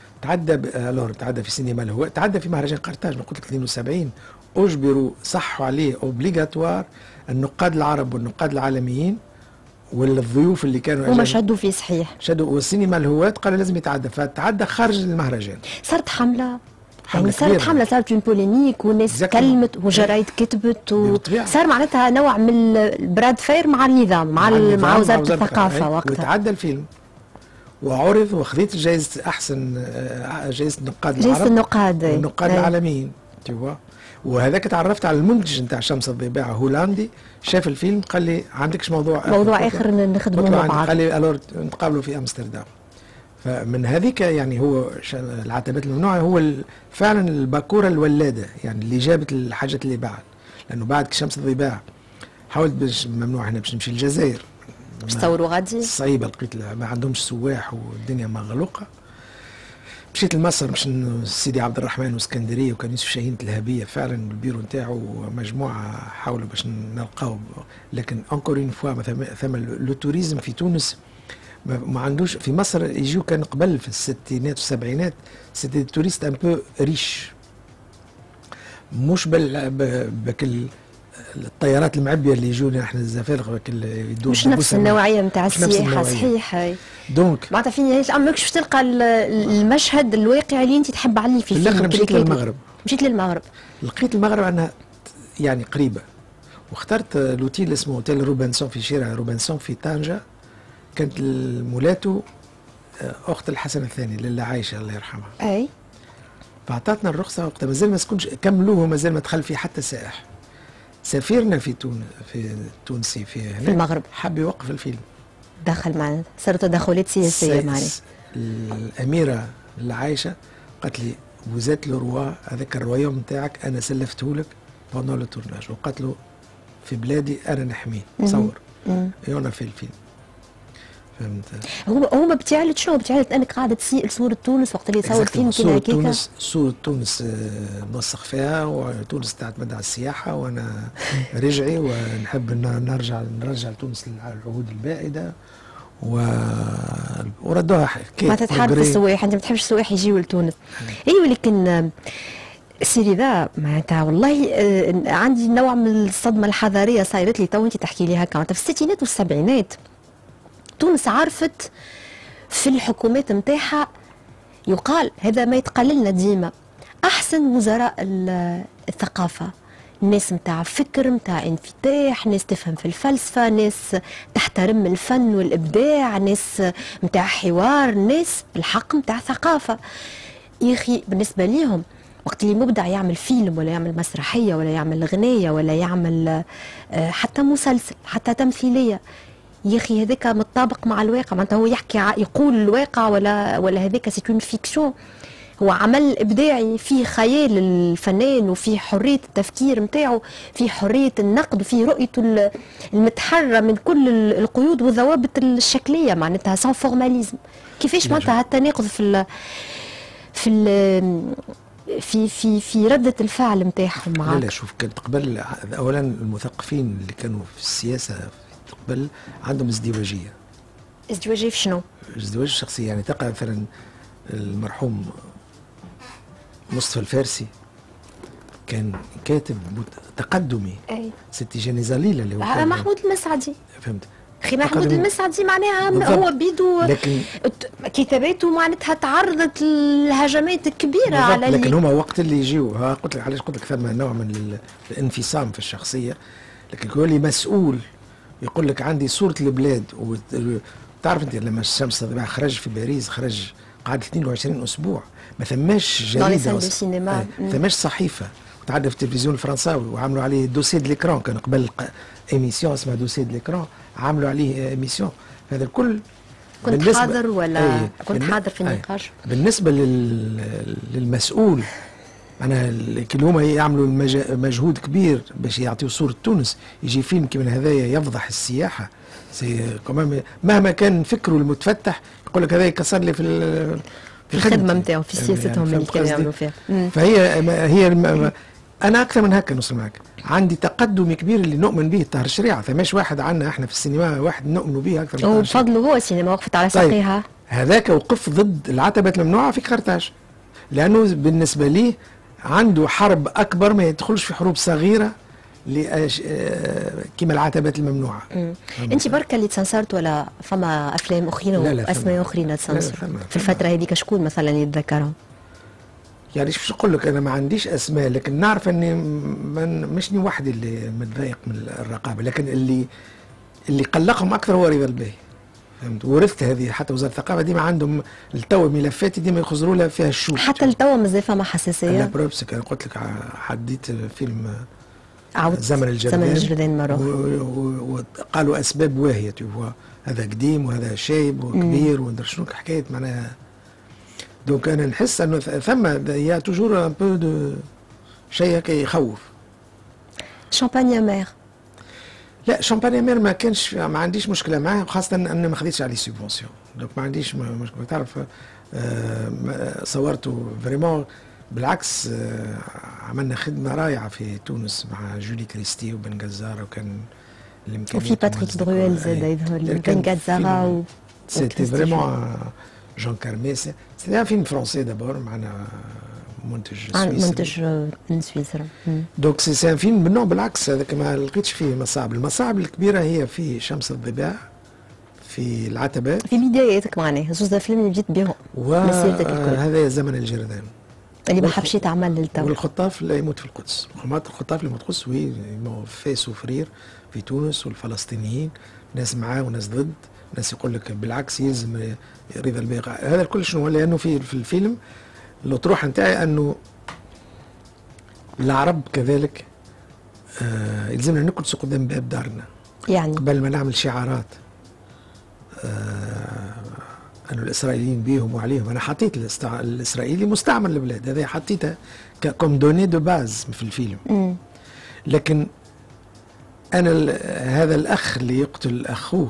تعدى في سينما الهواء، تعدى في مهرجان قرطاج. ما قلت لك 72 اجبروا صحوا عليه اوبليغاتوار النقاد العرب والنقاد العالميين والضيوف اللي كانوا هما شدوا فيه صحيح. شدوا والسينما الهواة قالوا لازم يتعدى، فتعدى خارج المهرجان. صارت حمله يعني صارت اون بوليميك والناس تكلمت وجرايد كتبت صار معناتها نوع من البراد فاير مع النظام مع وزاره الثقافه وقتها. وتعدى الفيلم وعرض وخذيت جائزه احسن جائزه النقاد العرب، جائزه النقاد والنقاد العالميين تيوا. وهذاك تعرفت على المنتج نتاع شمس الضباع هولندي، شاف الفيلم قال لي عندكش موضوع اخر نخدموا مع بعض. قال لي الور نتقابلوا في امستردام. فمن هذيك يعني هو العتبات الممنوعه هو فعلا الباكوره الولاده يعني اللي جابت الحاجات اللي بعد، لانه بعد شمس الضباع حاولت باش ممنوع هنا باش نمشي للجزائر باش تصوروا غادي صعيبه، لقيت ما عندهمش سواح والدنيا مغلوقه. مشيت لمصر باش سيدي عبد الرحمن واسكندريه وكان يوسف شاهين الهابيه فعلا البيرو نتاعو مجموعه حاولوا باش نلقاو، لكن انكور اون فوا ثم لو توريزم في تونس ما عندوش. في مصر يجيو كان قبل في الستينات والسبعينات سيتي توريست ان بو ريش، مش بكل الطيارات المعبيه اللي يجونا احنا الزفارق يدور مش نفس النوعيه نتاع السياحه صحيح. هاي دونك معناتها في نهايه الامر ماكش تلقى المشهد الواقعي اللي انت تحب عليه في الفيلم. مشيت للمغرب. لقيت المغرب انها يعني قريبه، واخترت لوتيل اسمه اوتيل روبنسون في شارع روبنسون في طنجه. كانت مولاتو اخت الحسن الثاني لله عايشه الله يرحمها. اي فاعطتنا الرخصه وقتها مازال ما سكنش كملوه، مازال ما دخل فيه حتى سائح. سافرنا في تونسي في هناك في المغرب حب يوقف الفيلم، دخل معنا صارت تدخلات سياسيه معنا. الاميره اللي عايشه قالت لي وزات لو روا هذاك الرويوم نتاعك انا سلفته لك بوندون لو تورناج، وقالت له في بلادي انا نحميه صور يونا في الفيلم. فهمت؟ هو ما بتعلت شنو بتعلت انك قاعده تسيء صوره تونس وقت اللي يصور فيلم كيما هكاك. صورة تونس نوثق فيها، وتونس تعتمد على السياحه وانا رجعي ونحب نرجع لتونس للعهود البائده وردوها ما تتحدث السواح، انت ما تحبش السواح يجيوا لتونس. ايوه لكن سيري ذا معناتها والله عندي نوع من الصدمه الحضاريه صايرت لي تو انت تحكي لي هكا. معناتها في الستينات والسبعينات تونس عرفت في الحكومات نتاعها يقال هذا ما يتقال لنا ديما احسن وزراء الثقافه، ناس نتاع فكر نتاع انفتاح، ناس تفهم في الفلسفه، ناس تحترم الفن والابداع، ناس نتاع حوار، ناس الحق نتاع ثقافه. يا اخي بالنسبه ليهم وقت اللي مبدع يعمل فيلم ولا يعمل مسرحيه ولا يعمل اغنيه ولا يعمل حتى مسلسل حتى تمثيليه، يا اخي هذاك متطابق مع الواقع. معناتها هو يحكي يقول الواقع ولا هذاك سي اون فيكسيون، هو عمل ابداعي فيه خيال الفنان وفيه حريه التفكير نتاعو، فيه حريه النقد وفيه رؤيته المتحرره من كل القيود والضوابط الشكليه، معناتها سان فورماليزم. كيفاش معناتها التناقض في رده الفعل نتاعهم معاك؟ لا شوف كانت قبل اولا المثقفين اللي كانوا في السياسه قبل عندهم ازدواجيه. ازدواجيه في شنو؟ ازدواج الشخصيه، يعني تلقى مثلا المرحوم مصطفى الفارسي كان كاتب تقدمي. اي ستي جاني زليله اللي هو محمود المسعدي. فهمت. اخي محمود المسعدي معناها بالضبط. هو بيدو لكن كتاباته معناتها تعرضت لهجمات كبيره على لكن هما وقت اللي يجيو قلت لك علاش قلت لك ثم نوع من الانفصام في الشخصيه. لكن يقول لي مسؤول يقول لك عندي صوره البلاد تعرف انت لما الشمس الضباع خرج في باريس خرج قعد 22 اسبوع ما ثماش جريده ما ثماش صحيفه وتعدى في التلفزيون الفرنساوي وعملوا عليه دوسي دو ليكران كان قبل ايميسيون اسمها دوسي دو ليكران عملوا عليه ايميسيون هذا الكل. كنت حاضر ولا كنت حاضر في النقاش؟ بالنسبه للمسؤول انا اللي هما يعملوا مجهود كبير باش يعطيوا صوره تونس يجي فيلم كيما هذايا يفضح السياحه مهما كان فكره المتفتح يقول لك هذا يكسر لي في الخدمه نتاعو في سياستهم اللي كانوا يعملوا فيها. فهي انا اكثر من هكا نوصل معك عندي تقدم كبير اللي نؤمن به طاهر الشريعه ثماش واحد عندنا احنا في السينما واحد نؤمن به اكثر من هو بفضله هو السينما وقفت على ساقيها. هذاك وقف ضد العتبات الممنوعه في قرطاج لانه بالنسبه ليه عنده حرب اكبر ما يدخلش في حروب صغيره كما العتبات الممنوعه. انت بركه اللي تسنصرت ولا فما افلام اخرين واسماء اخرين تسنصر في الفتره هذيك شكون مثلا يتذكرهم؟ يعني باش نقول لك انا ما عنديش اسماء لكن نعرف اني مشني وحدي اللي متضايق من الرقابه لكن اللي قلقهم اكثر هو رضا الباهي. فهمت ورثت هذه حتى وزاره الثقافه ديما عندهم التو ملفات ديما يخزروا لها فيها الشوك حتى التو مازال فما حساسيه. لا بروبسك انا قلت لك حديت فيلم زمن الجردان مرة وقالوا اسباب واهيه هذا قديم وهذا شايب وكبير وندر شنو حكايه معناها. دونك انا نحس انه ثم هي توجور ان بو دو شيء هكا يخوف. شامبانيا مير لا شامبانيا مير ما عنديش مشكله معاه خاصه انه ما خديتش عليه سوبونسيون دونك ما عنديش مشكله تعرف صورته فريمون بالعكس عملنا خدمه رائعه في تونس مع جولي كريستي وبن جزاره وكان وفي باتريك برويل زاد يظهر لي بن جزاره سيتي فريمون جون كارميس سيتي ان فيلم فرونسي دابور معنا منتج سويسري من سويسرا. دونك سي ان فيلم من نوع بالعكس هذاك ما لقيتش فيه مصاعب. المصاعب الكبيره هي في شمس الضباع في العتبات في بدايتك معناها زوز الافلام اللي بديت بهم مسيرتك الكل. هذا زمن الجردان اللي ما حبش يتعمل للتو. والخطاف لا يموت في القدس. الخطاف اللي يموت في القدس وي في سوفرير في تونس والفلسطينيين ناس معاه وناس ضد ناس يقول لك بالعكس يلزم رضا الباقي. هذا الكل شنو لانه في الفيلم الاطروحه نتاعي انه العرب كذلك يلزمنا نكنسوا قدام باب دارنا يعني قبل ما نعمل شعارات انه الاسرائيليين بيهم وعليهم. انا حطيت الاسرائيلي مستعمر البلاد هذا حطيتها كوم دوني دو باز في الفيلم. لكن انا هذا الاخ اللي يقتل اخوه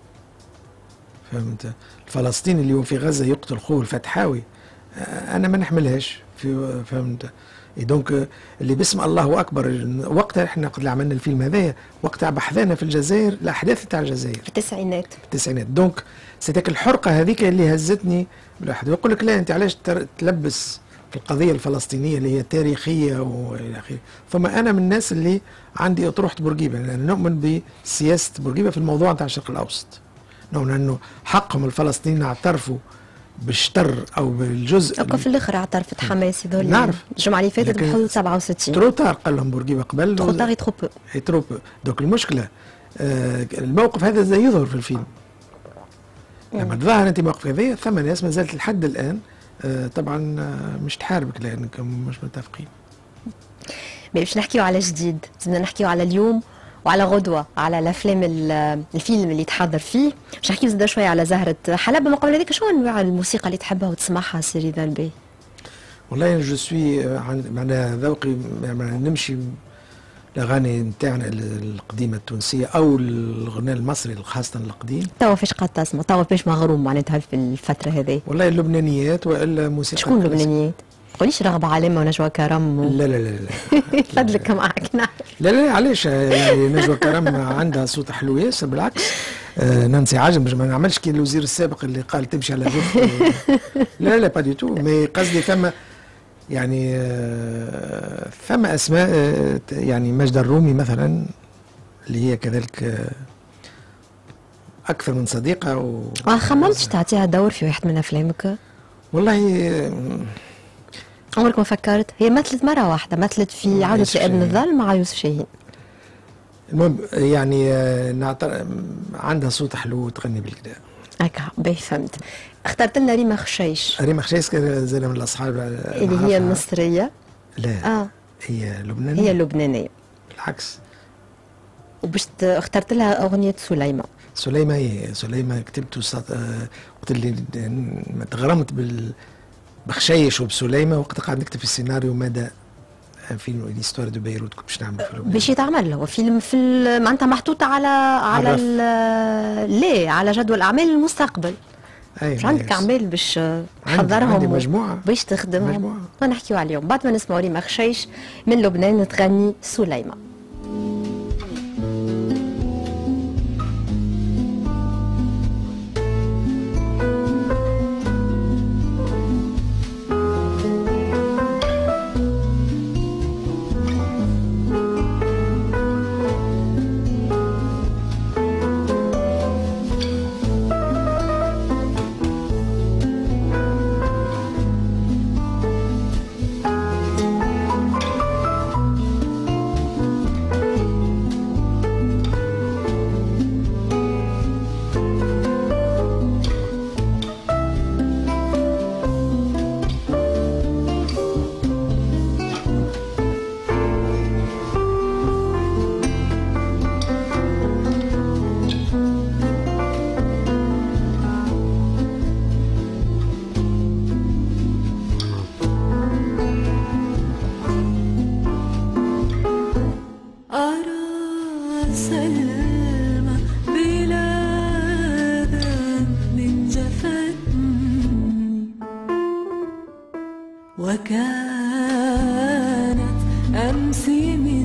فهمت الفلسطيني اللي هو في غزه يقتل اخوه الفتحاوي انا ما نحملهاش في فهمت. دونك اللي باسم الله اكبر وقتها احنا قد عملنا الفيلم هذايا وقتها بحثنا في الجزائر الاحداث تاع الجزائر في التسعينات دونك سيتاك الحرقه هذيك اللي هزتني بالواحد يقول لك لا انت علاش تلبس في القضيه الفلسطينيه اللي هي تاريخيه والى اخره. ثم انا من الناس اللي عندي اطروحه بورقيبه لان نؤمن بسياسه بورقيبه في الموضوع تاع الشرق الاوسط. نؤمن انه حقهم الفلسطينيين اعترفوا بالشطر او بالجزء في الاخر اعترفت حماس يظهر نعرف الجمعه اللي فاتت بحدود 67 تروتار قال لهم بورقيبه قبل تروتار تروبو. دونك المشكله الموقف هذا زي يظهر في الفيلم لما تظاهر انت موقف هذايا ثم ناس ما زالت لحد الان طبعا مش تحاربك لانكم مش متفقين. باش نحكيو على جديد بدنا نحكيو على اليوم وعلى غدوه على الافلام الفيلم اللي تحضر فيه. باش نحكيو زاد شويه على زهره حلب. ما قبل هذيك شو انواع الموسيقى اللي تحبها وتسمعها سي رضا الباهي؟ والله جو سوي معناها ذوقي نمشي الاغاني نتاعنا القديمه التونسيه او الغناء المصري خاصه القديم. توا فاش قاعد تسمع توا فاش مغروم معناتها في الفتره هذه؟ والله اللبنانيات والا موسيقى. شكون اللبنانيات؟ قوليش رغبة علامة ونجوى كرم لا لا لا لا فضلك معك نعرف. لا علاش يعني نجوى كرم عندها صوت حلو ياسر بالعكس. نانسي عجب ما نعملش كي الوزير السابق اللي قال تمشي على جف. لا با دي تو مي قصدي ثم يعني ثم أسماء يعني ماجدة الرومي مثلا اللي هي كذلك أكثر من صديقة خممتش تعطيها دور في واحد من أفلامك؟ والله عمرك ما فكرت؟ هي مثلت مرة واحدة، مثلت في عودة لابن الظل مع يوسف شاهين. المهم يعني عندها صوت حلو تغني بالكدا. هكا باهي فهمت. اخترت لنا ريما خشيش. ريما خشيش زي من الأصحاب اللي هي مصرية؟ لا هي لبنانية. هي لبنانية بالعكس. وباش اخترت لها أغنية سليمة. سليمة كتبت وقت اللي تغرمت بخشيش وبسليمة وقت قاعد نكتب في السيناريو مدى فيلم ليستوار دو بيروت باش نعمل في لبنان. باش يتعمل هو فيلم معناتها محطوط على ليه على جدول أعمال المستقبل. مش عندك أعمال باش تحضرهم؟ عندي مجموعة باش تخدمهم. نحكيو عليهم بعد ما نسمعوا ريما خشيش من لبنان تغني سليمة. وكانت أمسي من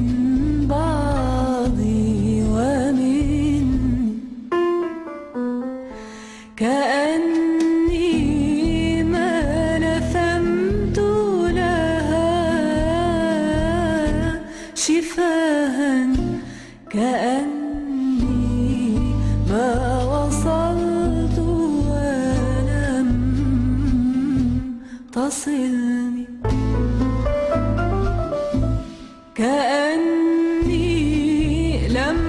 بعضي ومن كأني ما لثمت لها شفاها كأني ما وصلت ولم تصلني كأني لم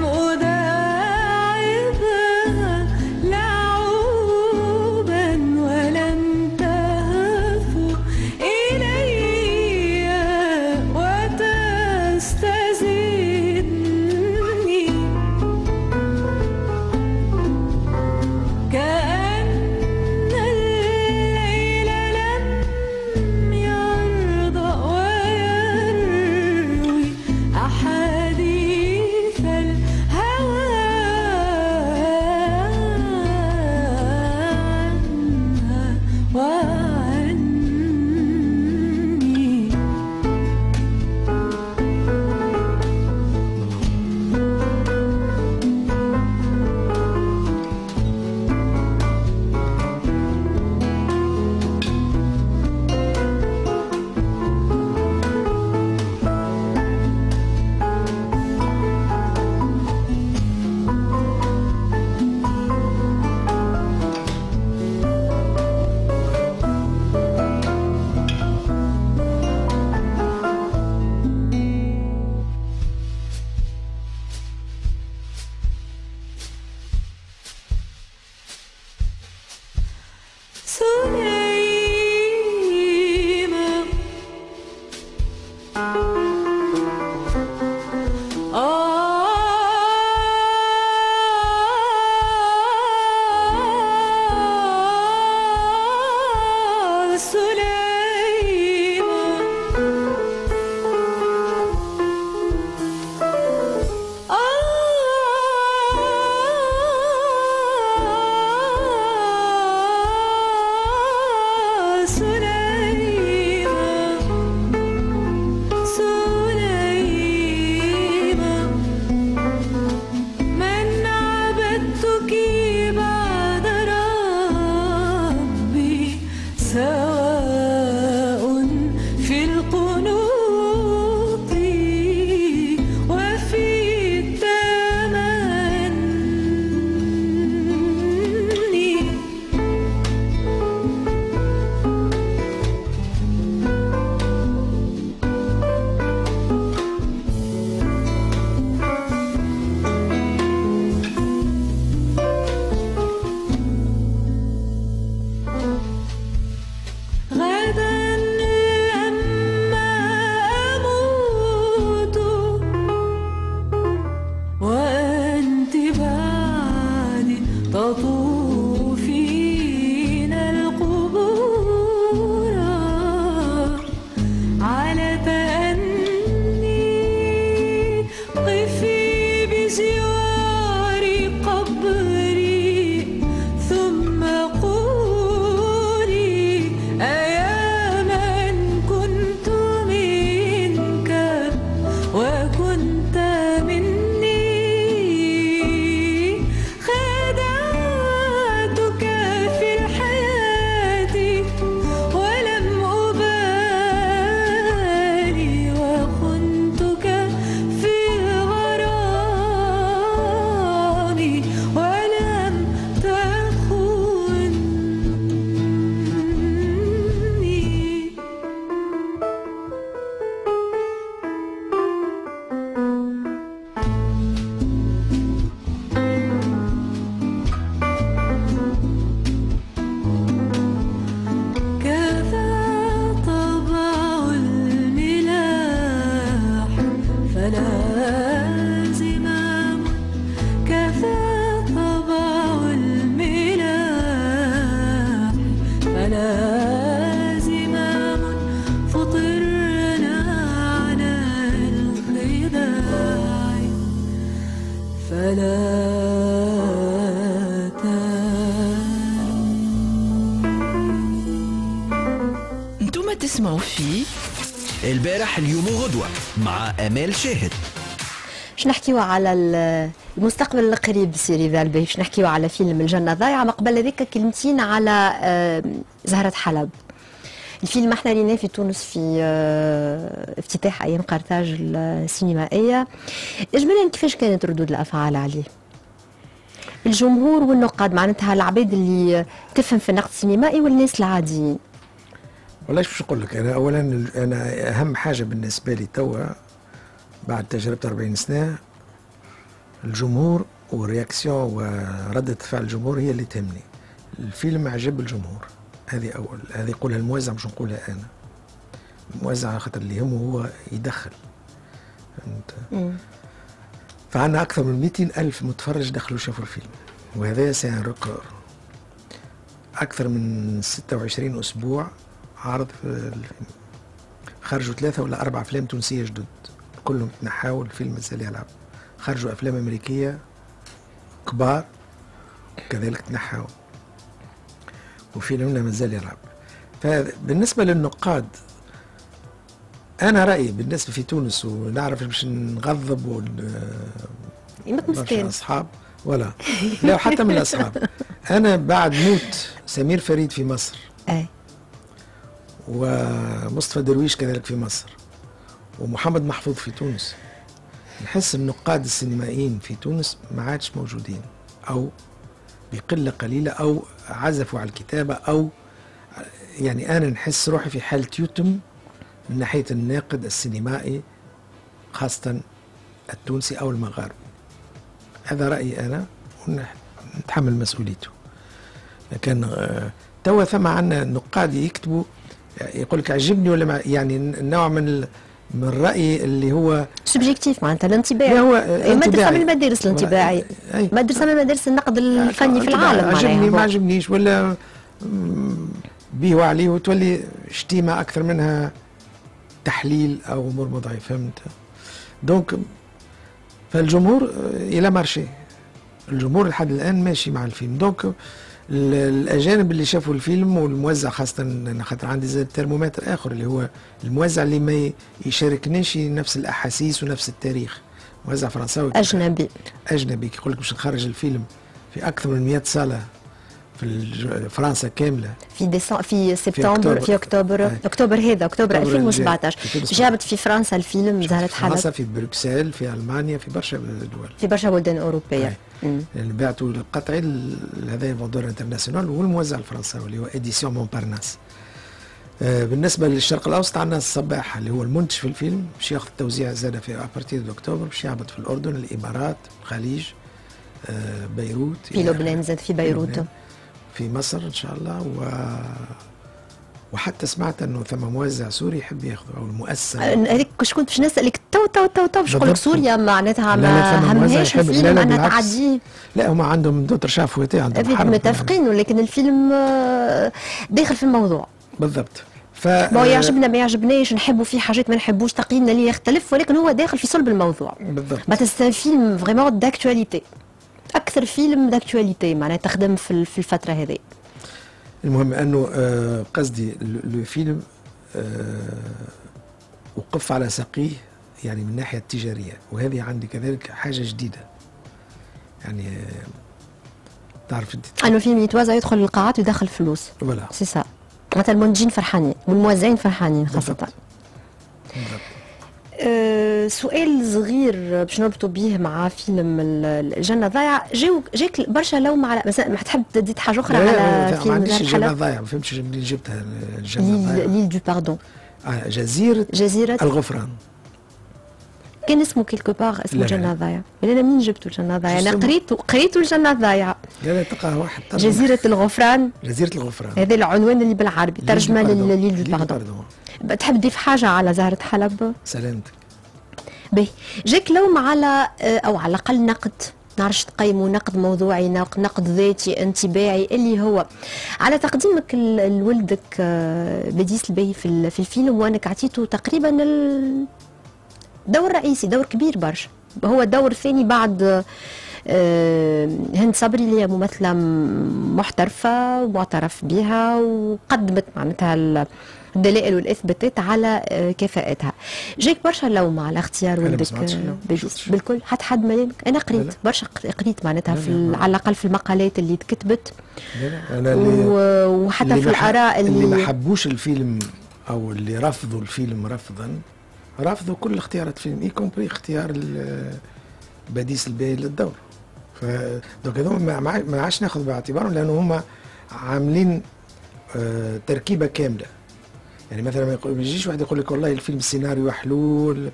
أداعبها لعوبا ولم تهف إلي وتستزدني كأن الليل لم تطوفين القبور على تأني قفي بجوار قبري ثم قولي أيا من كنت منك وكنت مني خدعتك في الحياة ولم أبالي وخنتك في غرامي ولم تخني. كذا طبع الملاح فلا زمام كذا طبع الملاح فلا زمام فطرنا على الخداع فلا انتم تسمعوا في البارح اليوم وغدوة مع أمال شاهد. باش نحكيو على المستقبل القريب سيري فالبي، باش نحكيو على فيلم الجنة ضايعة. ما قبل هذيك كلمتين على زهرة حلب. الفيلم احنا ريناه في تونس في افتتاح ايام قرطاج السينمائية. اجمالا كيفاش كانت ردود الافعال عليه؟ الجمهور والنقاد، معناتها العباد اللي تفهم في النقد السينمائي والناس العاديين. والله باش نقول لك، انا اولا انا اهم حاجه بالنسبه لي توا بعد تجربه 40 سنه الجمهور والرياكسيون وردة فعل الجمهور هي اللي تهمني. الفيلم عجب الجمهور، هذه أول، هذه يقولها الموزع مش نقولها أنا. الموزع خاطر اللي يهمه هو يدخل، فهمت؟ فعندنا أكثر من 200,000 متفرج دخلوا شافوا الفيلم، وهذا سي ان ريكورد. أكثر من 26 أسبوع عرض في الفيلم، خرجوا 3 ولا 4 أفلام تونسية جدد كلهم تنحاوا، الفيلم مازال يلعب. خرجوا أفلام أمريكية كبار كذلك تنحاوا، وفيلمنا مازال يلعب. فبالنسبة للنقاد أنا رأيي بالنسبة في تونس، ونعرف باش نغضب برشا أصحاب ولا لا حتى من الأصحاب. أنا بعد موت سمير فريد في مصر ومصطفى درويش كذلك في مصر ومحمد محفوظ في تونس، نحس النقاد السينمائيين في تونس ما عادش موجودين، أو بقلة قليلة، أو عزفوا على الكتابة، أو يعني أنا نحس روحي في حالة يتم من ناحية الناقد السينمائي خاصة التونسي أو المغاربي. هذا رأيي أنا ونتحمل مسؤوليته. لكن توا ثم عنا نقاد يكتبوا يقول لك عجبني ولا يعني النوع من الرأي اللي هو سبجيكتيف، معناتها الانطباعي. هو مدرسة من المدارس الانطباعي، مدرسة من مدارس النقد الفني في العالم. عجبني ما عجبنيش، ولا بيه وعليه، وتولي شتيمة أكثر منها تحليل أو أمور وضعية، فهمت؟ دونك فالجمهور إلى مارشي، الجمهور لحد الآن ماشي مع الفيلم. دونك الأجانب اللي شافوا الفيلم والموزع خاصة، خاطر عندي زاد ترمومتر آخر اللي هو الموزع اللي ما يشاركناش نفس الأحاسيس ونفس التاريخ، موزع فرنساوي أجنبي يقول لك باش نخرج الفيلم في أكثر من 100 صالة في فرنسا كاملة في سبتمبر، في أكتوبر هذا أكتوبر 2017 جابت في فرنسا الفيلم زهرة حلب، فرنسا، في بروكسل، في ألمانيا، في برشا دول، في برشا بلدان أوروبية. اللي بعتوا القطعي هذا فوندور انترناسيونال، والموزع الفرنساوي اللي هو اديسيون مونبارناس. بالنسبة للشرق الأوسط عندنا الصباح اللي هو المنتج في الفيلم، باش ياخذ التوزيع زاد في أبارتير أكتوبر، باش يهبط في الأردن، الإمارات، الخليج، بيروت، في لبنان زاد، في بيروت، في مصر إن شاء الله. وحتى سمعت أنه ثم موزع سوري يحب ياخذه، أو المؤسسة هذيك كنت باش نسألك تو باش نقول لك سوريا معناتها ما همهاش الفيلم انها تعديه. لا هما عندهم دوتر شافوتي عندهم متفقين، ولكن الفيلم داخل في الموضوع بالضبط. يعجبنا ما يعجبناش، نحبوا فيه حاجات ما نحبوش، تقييمنا ليه يختلف، ولكن هو داخل في صلب الموضوع بالضبط. مثلا فيلم فريمون داكتواليتي، اكثر فيلم داكتواليتي معناتها تخدم في الفتره هذه. المهم انه قصدي لو فيلم وقف على ساقيه يعني من الناحيه التجاريه، وهذه عندي كذلك حاجه جديده. يعني تعرف انت انه الفيلم يتوزع يدخل القاعات ويدخل فلوس. فوالا سي سا، مثلا المنتجين فرحانين والموزعين فرحانين خاصه. سؤال صغير باش نربطوا به مع فيلم الجنة ضايعة. جاك برشا لوم على مثلا ما تحب تزيد حاجة أخرى على فيلم ما عنديش الجنة ضايعة، ما فهمتش منين جبتها الجنة ضايعة. ليل دو باردون، جزيرة الغفران. كان اسمه كيلكو باغ اسمه الجنة ضايعة، أنا منين جبتوا الجنة ضايعة؟ أنا قريتوا الجنة ضايعة. لا تلقى واحد جزيرة الغفران. جزيرة الغفران هذا العنوان اللي بالعربي، ترجمة لليل دو باردون. تحب تضيف حاجة على زهرة حلب؟ سلامتك. باهي، جاك لوم على او على الاقل نقد، نعرفش تقيموا نقد موضوعي نقد ذاتي انطباعي، اللي هو على تقديمك لولدك بديس البي في الفيلم، وانك عطيته تقريبا دور رئيسي، دور كبير برشا، هو الدور الثاني بعد هند صبري اللي هي ممثله محترفه ومعترف بها وقدمت معناتها الدلائل والاثباتات على كفاءتها. جاك برشا لوم على اختيار ولدك بالكل؟ حد ملامك؟ انا قريت برشا، قريت معناتها على الاقل في المقالات اللي تكتبت وحتى في الاراء اللي ما حبوش الفيلم او اللي رفضوا الفيلم رفضوا كل اختيارات الفيلم، اي كومبري اختيار بديس الباهي للدور. دوك هذوما ما عادش ناخذ باعتبارهم، لانه هما عاملين تركيبه كامله. يعني مثلا ما يجيش واحد يقول لك والله الفيلم السيناريو حلول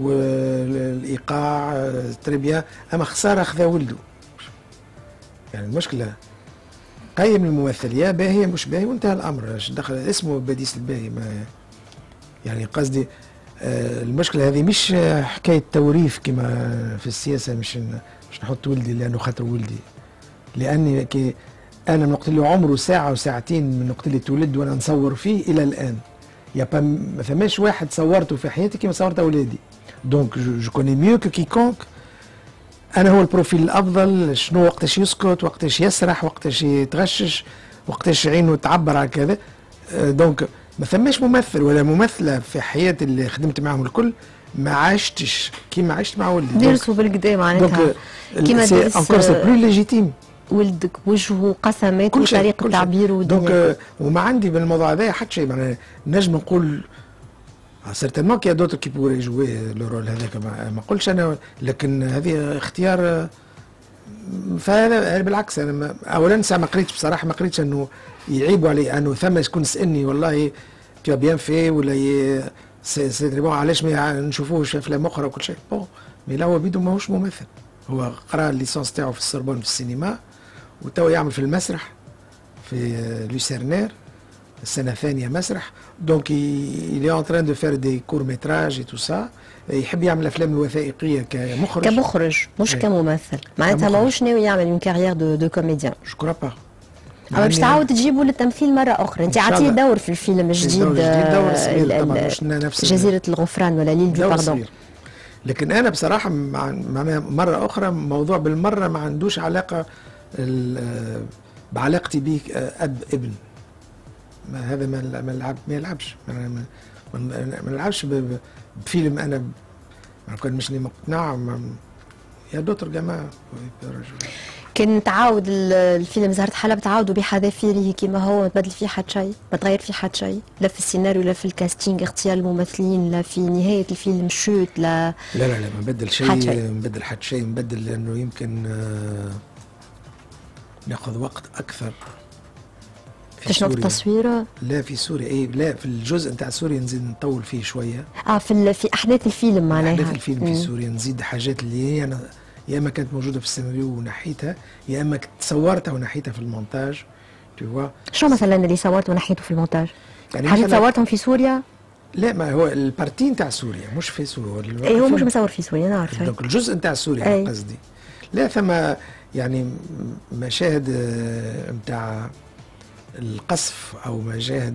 والايقاع تربيه، اما خساره خذا ولده. يعني المشكله قيم الممثل يا باهي مش باهي وانتهى الامر، دخل اسمه بديس الباهي. ما يعني قصدي المشكله هذه مش حكايه توريث كما في السياسه، مش نحط ولدي لانه خاطر ولدي، لاني انا من وقت اللي عمره ساعه وساعتين من وقت اللي تولد وانا نصور فيه الى الان، ما ثماش واحد صورته في حياتي كما صورت اولادي. دونك جو كوني ميو كو كيكونك، انا هو البروفيل الافضل، شنو وقتاش يسكت، وقتاش يسرح، وقتاش يتغشش، وقتاش عينه تعبر على كذا. دونك ما ثماش ممثل ولا ممثله في حياتي اللي خدمت معهم الكل ما عشتش كيما عشت مع ولدي. ديرسوا بالكدا معناتها كيما ديرس انكور سي بلو ليجيتيم. ولدك وجهه قسمات وطريقه تعبيره دونك وما عندي بالموضوع هذا حتى شيء، معناها نجم نقول سيرتينمون كي دوتر كي بوري يجوي لو رول هذاك، ما نقولش انا، لكن هذه اختيار. فهذا بالعكس انا اولا ما قريتش بصراحه، ما قريتش انه يعيبوا علي انه ثم يكون سالني والله تو بيان في ولا سي تري بون علاش ما نشوفوهش في افلام اخرى وكل شيء. بون مي لا هو بيدو ماهوش ممثل، هو قرا الليسونس تاعو في السربون في السينما، وتو يعمل في المسرح في لوسيرنير السنه الثانيه مسرح. دونك il est en train de faire des courts métrages et tout ça. يحب يعمل الافلام الوثائقيه كمخرج مش كممثل، معناتها ماهوش ناوي يعمل اون كارير دو كوميديان. جو كرو با. اما باش تعاود تجيبوا للتمثيل مره اخرى، انت عطيه دور في الفيلم الجديد جزيره الغفران ولا ليل دو باردون. لكن انا بصراحه مره اخرى موضوع بالمره ما عندوش علاقه بعلاقتي بيك اب ابن. هذا ما يلعبش ما نلعبش بفيلم. انا ما كان مش مقتنع يا دوتر جماعه. كان تعاود الفيلم زهرة حلب تعاودوا بحذافيره كما هو، ما تبدل فيه حد شيء، ما تغير فيه حد شيء، لا في السيناريو لا في الكاستينغ اختيار الممثلين لا في نهايه الفيلم شوت لا ما نبدل شيء، نبدل حد شيء، نبدل لانه يمكن ناخذ وقت اكثر في شنو في التصوير؟ لا في سوريا لا في الجزء نتاع سوريا نزيد نطول فيه شويه. في احداث الفيلم معناها احداث الفيلم في سوريا نزيد حاجات اللي انا يا اما كانت موجوده في السيناريو ونحيتها، يا اما صورتها ونحيتها في المونتاج. شو مثلا اللي صورته ونحيته في المونتاج؟ يعني حاجات صورتهم في سوريا؟ لا ما هو البارتي نتاع سوريا مش في سوريا. اي هو مش مصور في سوريا نعرف. دونك الجزء نتاع سوريا قصدي. لا ثم يعني مشاهد نتاع القصف او مشاهد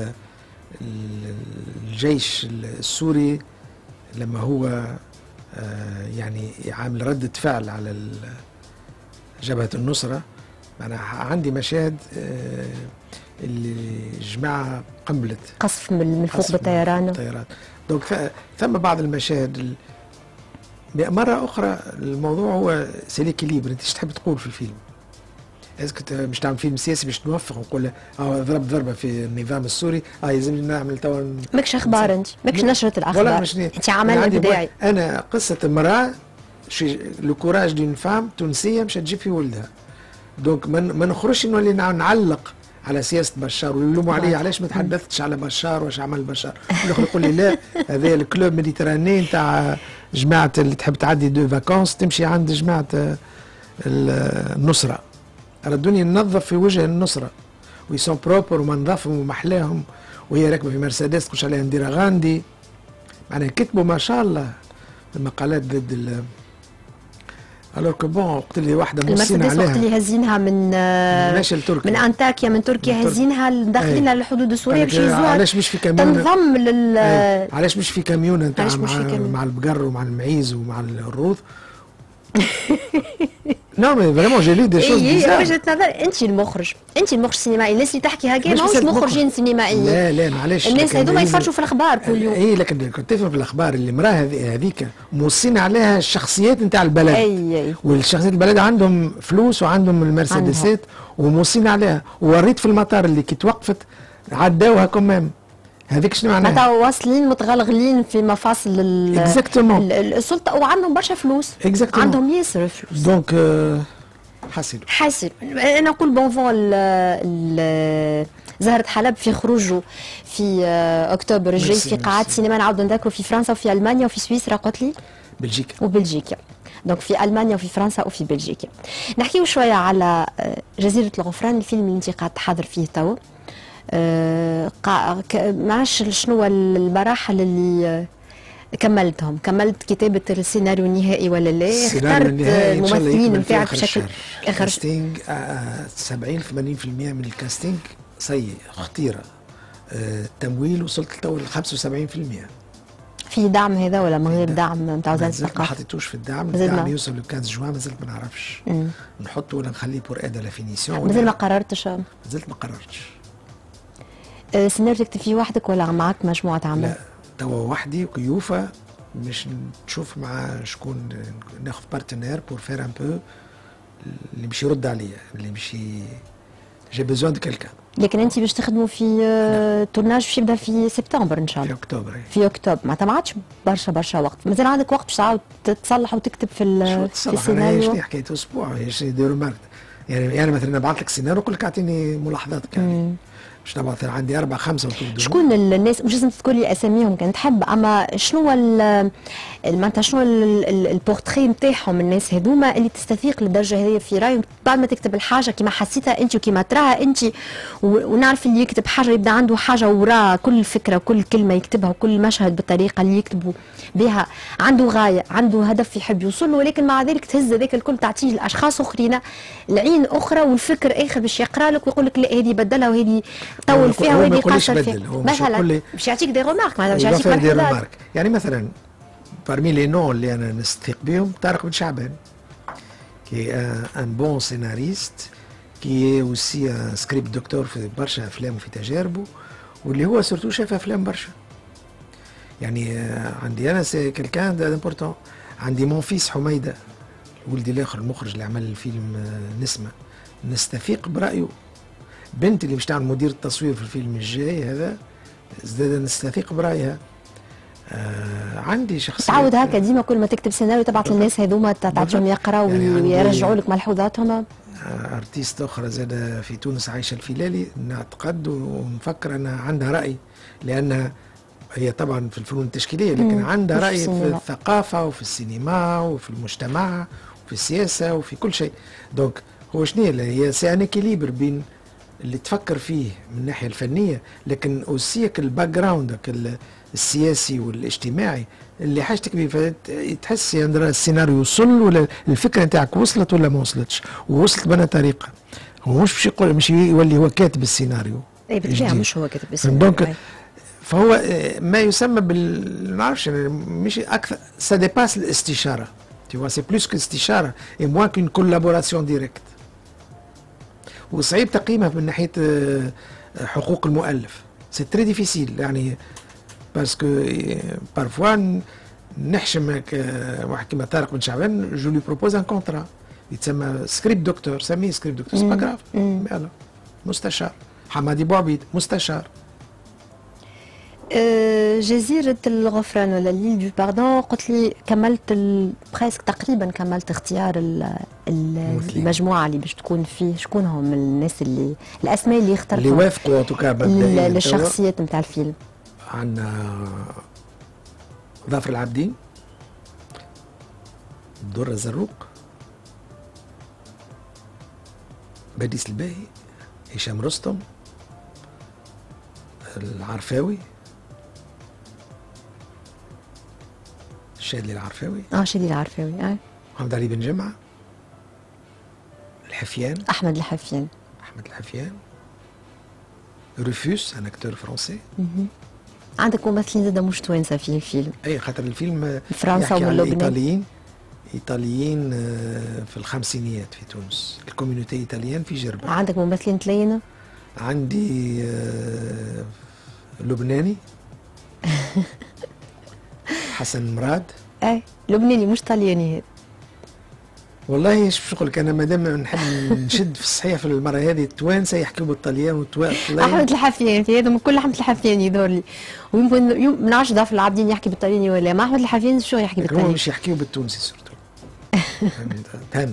الجيش السوري لما هو يعني عامل ردة فعل على جبهة النصرة. أنا عندي مشاهد اللي جماعة قنبلت قصف من فوق بالطيران. دونك ثم بعض المشاهد مرة أخرى الموضوع هو سيليكيليبر. أنت تحب تقول في الفيلم؟ اسكت مش تعمل فيلم سياسي باش نوفق ونقول ضرب ضربه في النظام السوري يلزمني نعمل توا. ماكش اخبار انت، ماكش نشره الاخبار، انت عمل ابداعي. انا قصه امراه لو كوراج دون فام تونسيه مش تجيب في ولدها. دونك ما نخرجش نولي نعلق على سياسه بشار ونلوموا عليه علاش ما تحدثتش على بشار واش عمل بشار. الاخر يقول لي لا هذا الكلوب ميديتراني نتاع جماعه اللي تحب تعدي دو فاكونس تمشي عند جماعه النصره. ردوني ننظف في وجه النصرة ويسون بروبر ومنظفهم ومحلاهم وهي راكبة في مرسيدس تخش عليها نديرة غاندي. معناها كتبوا ما شاء الله المقالات ضد الوغ كو بون قلت لي واحدة موصين عليها المرسيدس اللي هزينها من انطاكيا من تركيا هزينها داخلينها للحدود السورية باش يهزوها. علاش مش في كاميون تنضم علاش مش في كاميون نتاع مع البقر ومع المعيز ومع الروث. نو مي فريمون جي لو دي شوز بيزار. وجهة نظر انت المخرج السينمائي. الناس اللي تحكي هكا ماهوش مخرجين سينمائيين. لا معلش الناس هذوما يتفرجوا في الاخبار كل يوم. اي لكن كنت تفهم في الاخبار اللي المراه هذيك موصين عليها الشخصيات نتاع البلد. اي والشخصيات البلد عندهم فلوس وعندهم المرسيدسات وموصين عليها. ووريت في المطار اللي كي توقفت عداوها كومام. هذيك شنو معناها؟ معناتها واصلين متغلغلين في مفاصل السلطه وعندهم برشا فلوس. عندهم ياسر فلوس. دونك حاسب انا نقول بون فون زهرة حلب في خروجه في اكتوبر الجاي في قاعات سينما. نعاودوا نذكروا في فرنسا وفي المانيا وفي سويسرا قلت لي وبلجيكا. دونك في المانيا وفي فرنسا وفي بلجيكا. نحكيو شويه على جزيره الغفران الفيلم اللي انت قاعد تحضر فيه توا. معاش شنو المراحل اللي كملت كتابة السيناريو النهائي ولا لا؟ اخترت الممثلين نتاعك بشكل كاستينج 70-80% من الكاستينج سيء خطيرة. التمويل وصلت تو ل 75%. في دعم هذا ولا من غير دعم نتاع وزارة الثقافة؟ ما حطيتوش في الدعم. الدعم يوصل ل 15 جوان مازلت ما نعرفش نحطه ولا نخليه بور ايدا لا فينيسيون. مازال ما قررتش؟ مازلت ما قررتش. سيناريو تكتب فيه وحدك ولا معك مجموعة عمل؟ لا توا وحدي وكيوفا مش نشوف مع شكون ناخذ بارتنير بور فير ان بو اللي باش يرد عليا اللي باش جي بيزون دو كيلكان. لكن انت باش تخدموا في تورناج باش يبدا في سبتمبر ان شاء الله. في اكتوبر معناتها ما عادش برشا وقت. مازال عندك وقت باش تعاود تصلح وتكتب في السيناريو. شنو حكايه اسبوع هي يديروا ماركت. يعني مثلا نبعث لك سيناريو نقول لك اعطيني ملاحظاتك يعني باش نبعث عندي 4-5 شكون الناس مش لازم تذكر لي اساميهم كان تحب اما شنو معناتها شنو البورتري نتاعهم الناس هذوما اللي تستفيق للدرجه هذه في رايهم بعد ما تكتب الحاجه كيما حسيتها انت وكيما تراها انت. ونعرف اللي يكتب حاجه يبدا عنده حاجه وراء كل فكره وكل كلمه يكتبها وكل مشهد بالطريقه اللي يكتبوا بها عنده غايه عنده هدف يحب يوصل له. ولكن مع ذلك تهز ذاك الكل تعطيه لاشخاص اخرين العين اخرى والفكر اخر باش يقرا لك ويقول لك لا هذه بدلها وهذه طول فيها وهذه قاصر فيها. مثلا باش يعطيك دي رومارك معناتها باش يعطيك ملاحظات. يعني مثلا parmi les noms اللي انا نستثق بهم طارق بن شعبان كي ان بون سيناريست كي اوسي ان سكريبت دكتور في برشا افلام وفي تجاربه واللي هو سورتو شاف افلام برشا. يعني عندي انا سي كيلكان دامبورتون. عندي مون فيس حميده ولدي الاخر المخرج اللي عمل الفيلم نسمه نستفيق برايه. بنتي اللي باش تعمل مدير التصوير في الفيلم الجاي هذا ازداد نستفيق برايها. عندي شخصية تعود هكا ديما كل ما تكتب سيناريو تبعت للناس هذوما تعطيهم يقراوا ويرجعوا لك ملحوظاتهم. ارتيست اخرى زاد في تونس عايشه الفيلالي نعتقد ونفكر انها عندها راي لانها هي طبعا في الفنون التشكيليه لكن عندها راي في الثقافه وفي السينما وفي المجتمع وفي السياسه وفي كل شيء. دونك هو شنو هي سي ان اكيليبر بين اللي تفكر فيه من الناحيه الفنيه، لكن اوسيك الباك جراوند السياسي والاجتماعي اللي حاجتك به، تحس يعني السيناريو وصل ولا الفكره نتاعك وصلت ولا ما وصلتش، ووصلت بنا طريقه. هو مش يقول مش يولي هو كاتب السيناريو. اي بالطبيعه مش هو كاتب السيناريو. دونك فهو ما يسمى ما نعرفش مش اكثر سا ديباس الاستشاره. Tu vois, c'est plus qu'استشاره et moins qu'une collaboration directe. وصعيب تقييمها من ناحيه حقوق المؤلف. سي تري ديفيسيل يعني باسكو بارفوا نحشم واحد كيما طارق بن شعبان جو لي بروبوز ان كونترا يتسمى سكريبت دكتور، سميه سكريبت دكتور، سي با غراف. يلا مستشار حمادي بوعبيد مستشار. جزيرة الغفران ولا ليل دو باردون، قلت لي كملت بريسك تقريبا كملت اختيار المجموعة اللي باش تكون فيه. شكون هم الناس اللي الأسماء اللي اخترتهم اللي وافقوا توكا للشخصيات نتاع الفيلم؟ عندنا ظافر العابدين، درة الزروق، باديس الباهي، هشام رستم، العرفاوي، شادلي العرفاوي، شادلي العرفاوي، محمد علي بن جمعة، الحفيان، أحمد الحفيان، رفوس ان اكتور فرونسي. عندك ممثلين زاد مش توانسه في الفيلم؟ اي خاطر الفيلم فرنسا واللبنان ايطاليين في الخمسينيات في تونس، الكوميونيتي ايطاليان في جربة. عندك ممثلين تلاينة؟ عندي لبناني حسن مراد. لبناني مش طلياني هذا. والله ايش باش نقول لك، انا مادام نحب نشد في الصحيح في المره هذه التوانسه يحكيوا بالطليان احمد الحفيان في هذا كل احمد الحفيان يدور لي، ويمكن ما نعرفش ضعف العابدين يحكي بالطلياني ولا ما. احمد الحفيان شو يحكي بالطلياني؟ مش يحكيوا بالتونسي سورتو. تهنى.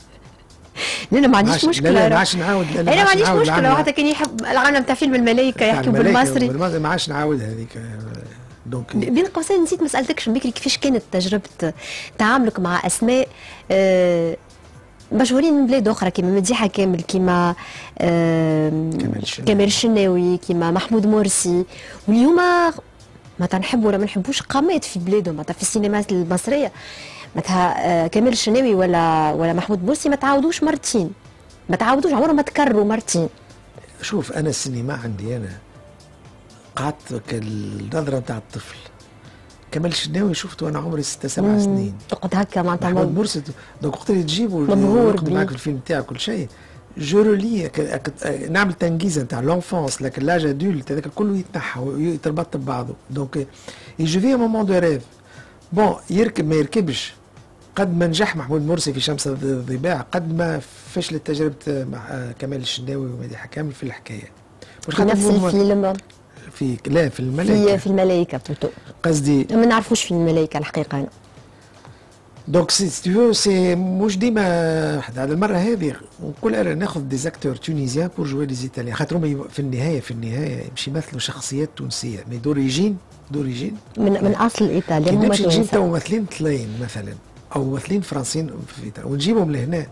لا ما عنديش مشكله. لا ما عادش نعاود. انا ما عنديش مشكله، حتى كان يحب العالم تاع فيلم الملائكه يحكيوا بالمصري ما عادش نعاود هذيك. دونك بين قوسين نسيت ما سالتكش بكري كيفاش كانت تجربه تعاملك مع اسماء مشهورين من بلاد اخرى كيما مديحه كامل، كيما كمال الشناوي، كيما محمود مرسي، واللي هما معناتها نحبوا ولا ما نحبوش قامات في بلادهم معناتها في السينمات المصريه. معناتها كمال الشناوي ولا محمود مرسي ما تعاودوش مرتين، ما تعاودوش عمرهم ما تكرروا مرتين. شوف انا السينما عندي انا قعدت النظره نتاع الطفل. كمال الشناوي شفته وانا عمري 6 7 سنين. تقعد هكا معناتها محمود مرسي دونك وقت اللي تجيبوا معاك الفيلم تاعك كل شيء جو رولي نعمل تنجيزه نتاع لونفونس، لكن لاج ادولت هذاك كله يتنحى ويتربط ببعضه. دونك جو في مومون دو ريف بون يركب ما يركبش. قد ما نجح محمود مرسي في شمس الضباع قد ما فشلت تجربه كمال الشناوي ومديحه كامل في الحكايه. مش نفس الفيلم في الملائكه. في الملائكه بلوتو قصدي ما نعرفوش في الملائكه الحقيقه أنا. دونك سي مش ديما على المره هذه نقول انا ناخذ دي زاكتور تونيزيان بور جوي دي ايطاليان، خاطر في النهايه يمشي يمثلوا شخصيات تونسيه مي دوريجين من اصل ايطاليا. هما نجيب ممثلين طلاين مثلا او ممثلين فرنسيين في ايطاليا ونجيبهم لهنا،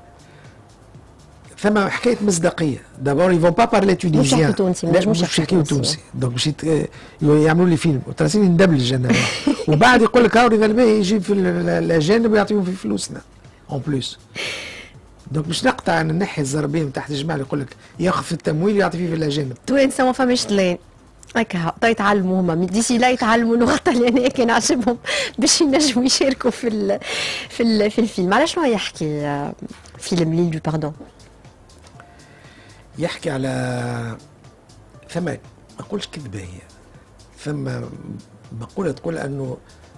ثم حكايه مصداقيه. دابور يفون با بارلي تونيزيان، مش يحكي تونسي، مش يحكيو تونسي. دونك باش يعملوا لي فيلم وتراسين ندبلج انا وبعد يقول لك هاو رضا يجيب في الاجانب ويعطيهم في فلوسنا اون بلوس. دونك باش نقطع نحي الزربيه من تحت الجماعه اللي يقول لك ياخذ في التمويل ويعطي فيه في الاجانب. توانسه ما فماش طلين هكا يتعلموا هما ديسي لا يتعلموا اللغه الطليانيه كان عجبهم باش ينجموا يشاركوا في الفيلم. على شنو يحكي فيلم ليل دو باردون؟ يحكي على ما نقولش كذبه، هي ثم مقوله تقول انه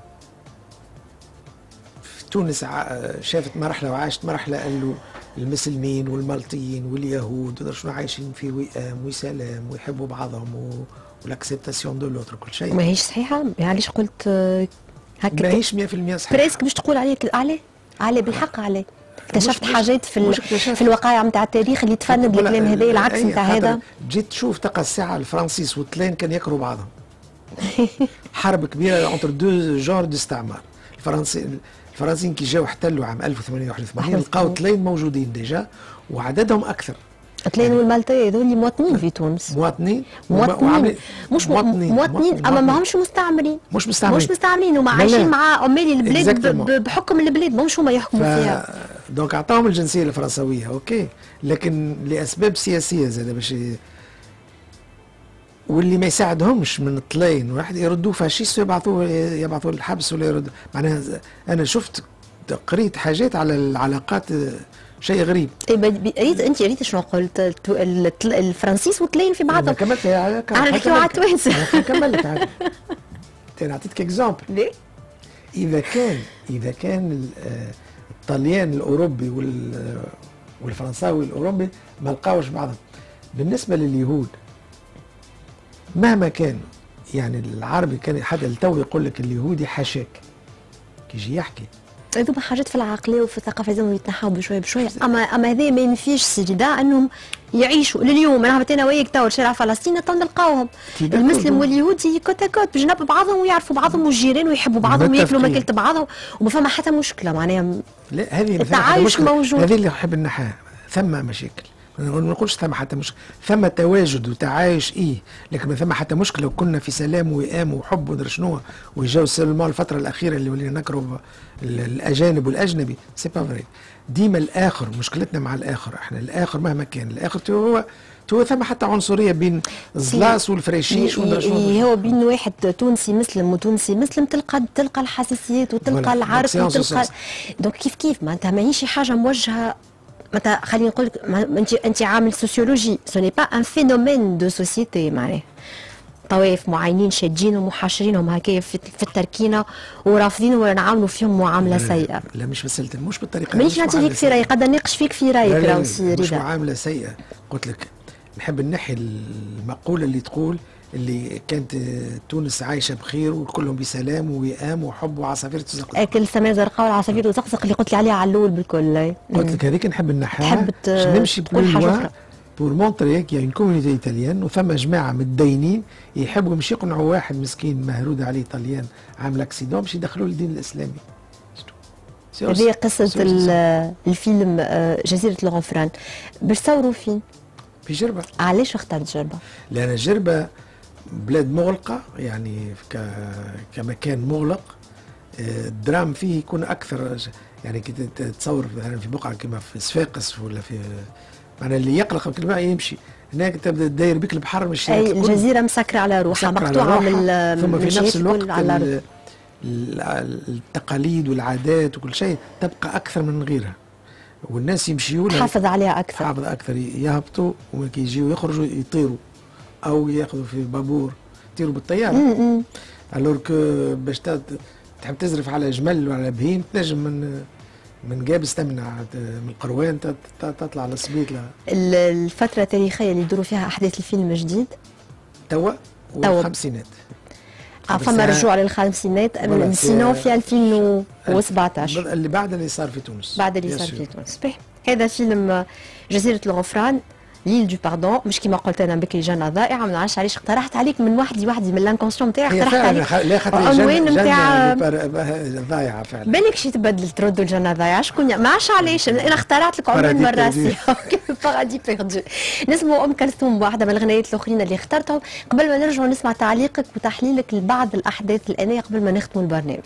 في تونس شافت مرحله وعاشت مرحله انه المسلمين والمالطيين واليهود شنو عايشين في وئام وسلام ويحبوا بعضهم والاكسبتاسيون دو لوتر كل شيء. ماهيش صحيحه؟ علاش قلت هكا؟ ماهيش 100% صحيحه. بريسك باش تقول عليك عليه بالحق عليه. اكتشفت حاجات في الوقائع نتاع التاريخ اللي تفند الكلام هذا العكس نتاع هذا. جيت تشوف تلقى الساعه الفرنسيس والطليان كانوا يكرهوا بعضهم. حرب كبيره انتر دو جور دو استعمار. الفرنسيين كي جاوا احتلوا عام 1881 لقاو الطليان موجودين ديجا وعددهم اكثر. التلاين والمالتي هذول مواطنين في تونس. مواطنين مش مواطنين اما ماهمش مستعمرين. مش مستعمرين وما عايشين مع عمال البلاد بحكم البلاد ماهمش هما يحكموا فيها. دونك اعطاهم الجنسيه الفرنسويه اوكي، لكن لاسباب سياسيه زاد باش واللي ما يساعدهمش من الطلاين واحد يردوه فاشيست يبعثوه للحبس ولا يردوا. معناها انا شفت قريت حاجات على العلاقات شيء غريب. انت ريت شنو قلت؟ الفرنسيس والطلاين في بعضهم. كملت نحكيو على التوانسه. كملت عاد. انا اعطيتك اكزامبل. ليه؟ اذا كان الطليان الاوروبي والفرنساوي الاوروبي ما لقاوش بعضهم. بالنسبه لليهود مهما كان يعني العربي كان حتى التو يقول لك اليهودي حاشاك كي يجي يحكي. هذوما حاجات في العقليه وفي الثقافه لازم يتنحوا بشويه بشويه، اما هذا ما ينفيش سيدا انهم يعيشوا لليوم. انا انا وياك تو شارع فلسطين تو نلقاوهم المسلم واليهودي كوت كوت بجنب بعضهم ويعرفوا بعضهم والجيران ويحبوا بعضهم وياكلوا ماكله بعضهم وما فما حتى مشكله. معناها لا هذه التعايش موجود. هذه اللي نحب نحاها. ثم مشاكل ما نقولش ثم حتى مشكله، ثم تواجد وتعايش لكن ما ثم حتى مشكله وكنا في سلام وئام وحب ودر شنو ويجاو سلمان الفتره الاخيره اللي ولينا نكرهوا الاجانب والاجنبي. سي با فري. ديما الاخر مشكلتنا مع الاخر. احنا الاخر مهما كان الاخر تو ثم حتى عنصريه بين الزلاس والفريشيش هو بين واحد تونسي مسلم وتونسي مسلم تلقى الحساسيات وتلقى العرق وتلقى دونك كيف معناتها ماهيش حاجه موجهه. مثلا خليني نقول لك انت عامل سوسيولوجي سو ني با ان فينومين دو سوسيتي. معناه طوائف معينين شادين ومحاشرينهم هكايا في التركينه ورافضين ولا نعاملوا فيهم معامله سيئه. لا مش مسألة مش بالطريقه. مانيش نعطي فيك في رايي قد نناقش فيك في رايك راهو سي مش معامله سيئه. قلت لك نحب نحي المقوله اللي تقول اللي كانت تونس عايشه بخير وكلهم بسلام ووئام وحب وعصافير تزقزق. اكل سماء زرقاء والعصافير تزقزق اللي قلت لي عليها على الاول بالكل. قلت لك هذيك نحب نحيها باش نمشي بكل بور مونتري كي اون كوميونيتي ايطاليان وثم جماعه متدينين يحبوا مش يقنعوا واحد مسكين مهرود عليه طليان عامل اكسيدون باش يدخلوه للدين الاسلامي. هذه قصه الفيلم جزيره الغفران. باش تصوروا فين؟ في جربه. علاش اخترت جربه؟ لان جربه بلاد مغلقه يعني كمكان مغلق. الدرام فيه يكون اكثر يعني كي تتصور مثلا في بقعه كما في صفاقس ولا في معناها اللي يقلق بالماء يمشي هناك تبدا داير بك البحر مش اي الجزيره مسكره على روحها مقطوعه من ثم في نفس الوقت التقاليد والعادات وكل شيء تبقى اكثر من غيرها والناس يمشيون تحافظ عليها اكثر. تحافظ اكثر يهبطوا وكي يجيوا يخرجوا يطيروا او ياخذوا في بابور يطيروا بالطياره. الور كو باش تحب تزرف على جمل وعلى بهيم تنجم من جابس تمنع من القروان تطلع للسبيط. الفترة التاريخية اللي يدوروا فيها أحداث الفيلم جديد توا والخمسينات. فما رجوع للخمسينات سينو في 2017 اللي بعد اللي صار في تونس. بعد اللي صار في تونس. هذا فيلم جزيرة الغفران ليل دو باردون مش كيما قلت انا بكري جنة ضائعة. ما نعرفش علاش اقترحت عليك من وحدي من الانكونسيون نتاعي اقترحت عليك لا خاطر عنوان نتاع ضايعة فعلا. بالك شي تبدل تردوا الجنة ضايعة شكون ما عرفش علاش انا اخترعت لك عنوان من راسي بارادي بيردو. نسمعوا ام كلثوم واحدة من الغنايات الاخرين اللي اخترتهم قبل ما نرجعوا نسمع تعليقك وتحليلك لبعض الاحداث الانيه قبل ما نختموا البرنامج.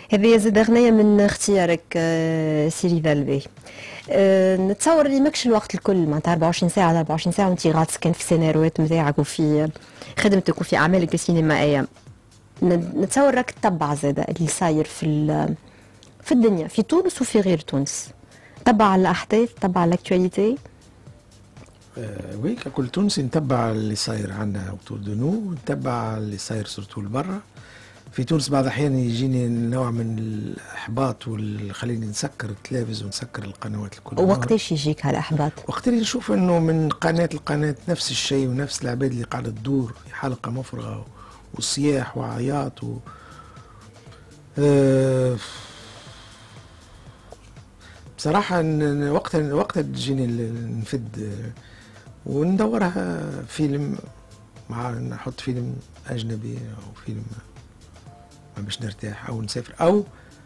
هذه زاد أغنية من اختيارك سيري فالفي. نتصور اللي ماكش الوقت الكل معناتها 24 ساعة على 24 ساعة وانت غاطس كان في سيناريوهات نتاعك وفي خدمتك وفي أعمالك السينمائية. نتصور راك تتبع زاد اللي صاير في الدنيا في تونس وفي غير تونس. تبع الأحداث، تبع الأكتواليتي. وي ككل تونسي نتبع اللي صاير عندنا اوتور دو نو، نتبع اللي صاير سورتو برا. في تونس بعض الأحيان يجيني نوع من الإحباط والخليني نسكر التلفز ونسكر القنوات الكل. وقتاش يجيك هالإحباط؟ وقت اللي نشوف إنه من قناة لقناة نفس الشيء ونفس العباد اللي قاعدة تدور في حلقة مفرغة وصياح وعياط بصراحة وقتها تجيني نفد وندورها فيلم مع نحط فيلم أجنبي أو فيلم باش نرتاح أو نسافر أو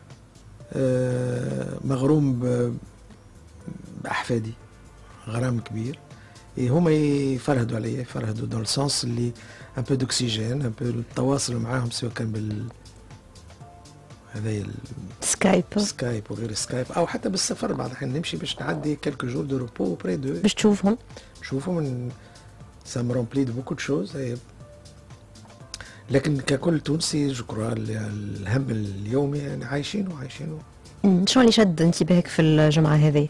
مغروم بأحفادي غرام كبير هما يفرهدوا عليا، يفرهدوا دون السونس اللي ان بو دوكسيجين، ان بو التواصل معاهم سواء كان بال هذايا سكايب وغير سكايب او حتى بالسفر. بعض الأحيان نمشي باش نعدي كالكو جور دو روبو بري دو باش تشوفهم سا مي رومبلي دو بوكو دو شوز. لكن ككل تونسي جكرا الهم اليومي يعني عايشينه. شو اللي شد انتباهك في الجمعة هذه؟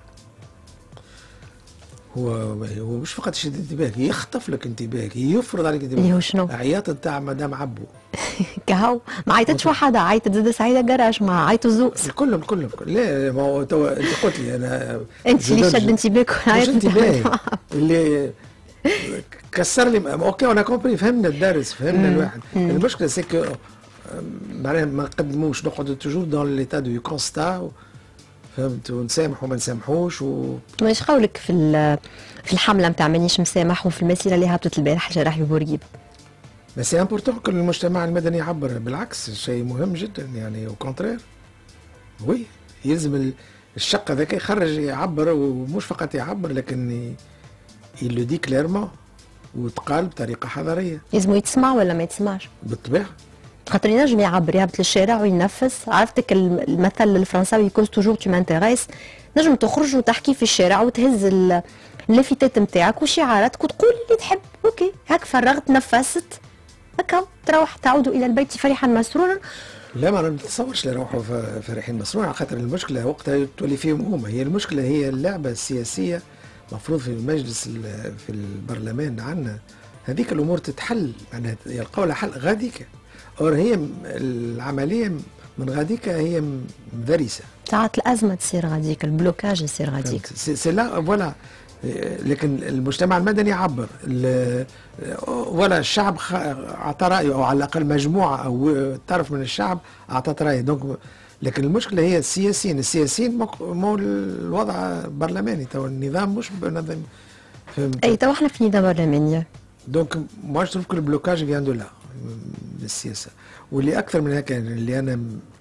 هو مش فقط يشد انتباهك، يخطف لك انتباهك، يفرض عليك انتباهك. اللي هو شنو؟ عياط نتاع مدام عبو. كهو ما عيطتش وحده، عيطت زاد سعيده جراج، ما عيطوا زوز. كلهم لا ما هو انت قلت لي انا انت اللي شد انتباهك عيط انتباهي اللي كسر لي. اوكي انا كومبري، فهمنا الدرس، فهمنا الواحد. المشكله سيكو معناها ما نقدموش، نقعدوا توجور دون ليتا دو كونستا، فهمت، ونسامحوا ما نسامحوش ماش قولك في الحمله نتاع مانيش مسامح وفي المسيره اللي هبطت البارح جراح بورقيب؟ بس سي امبورتون كل المجتمع المدني يعبر، بالعكس شيء مهم جدا يعني. او كونترير وي يلزم الشق هذاك يخرج يعبر، ومش فقط يعبر لكن يلو دي كليرمون وتقال بطريقه حضاريه. يلزمو يتسمع ولا ما يتسمعش؟ بالطبيعه، خاطر ينجم يعبر، يهبط للشارع وينفس. عرفتك المثل الفرنساوي كوز توجور تو مانتيغيس، نجم تخرج وتحكي في الشارع وتهز اللافيتات نتاعك وشعاراتك وتقول اللي تحب. اوكي هاك فرغت نفست هكا تروح تعودوا الى البيت فرحا مسرورا. لا ما نتصورش يروحوا فرحين مسرورا، خاطر المشكله وقتها تولي فيهم هما. هي المشكله هي اللعبه السياسيه مفروض في المجلس في البرلمان عندنا هذيك الامور تتحل، معناها يلقاو لها حل غاديك. اور هي العمليه من غاديك هي مدرسه. ساعات الازمه تصير غاديك، البلوكاج يصير غاديك. سي لا فوالا. لكن المجتمع المدني يعبر، ولا الشعب اعطى رايه، او على الاقل مجموعه او طرف من الشعب اعطت رايه. دونك لكن المشكله هي السياسيين مو الوضع برلماني، تو النظام مش بنظام، فهمت؟ اي تو احنا في نظام برلماني. دونك موا جو تروف كو البلوكاج فيان دو لا السياسه. واللي اكثر من هكا اللي انا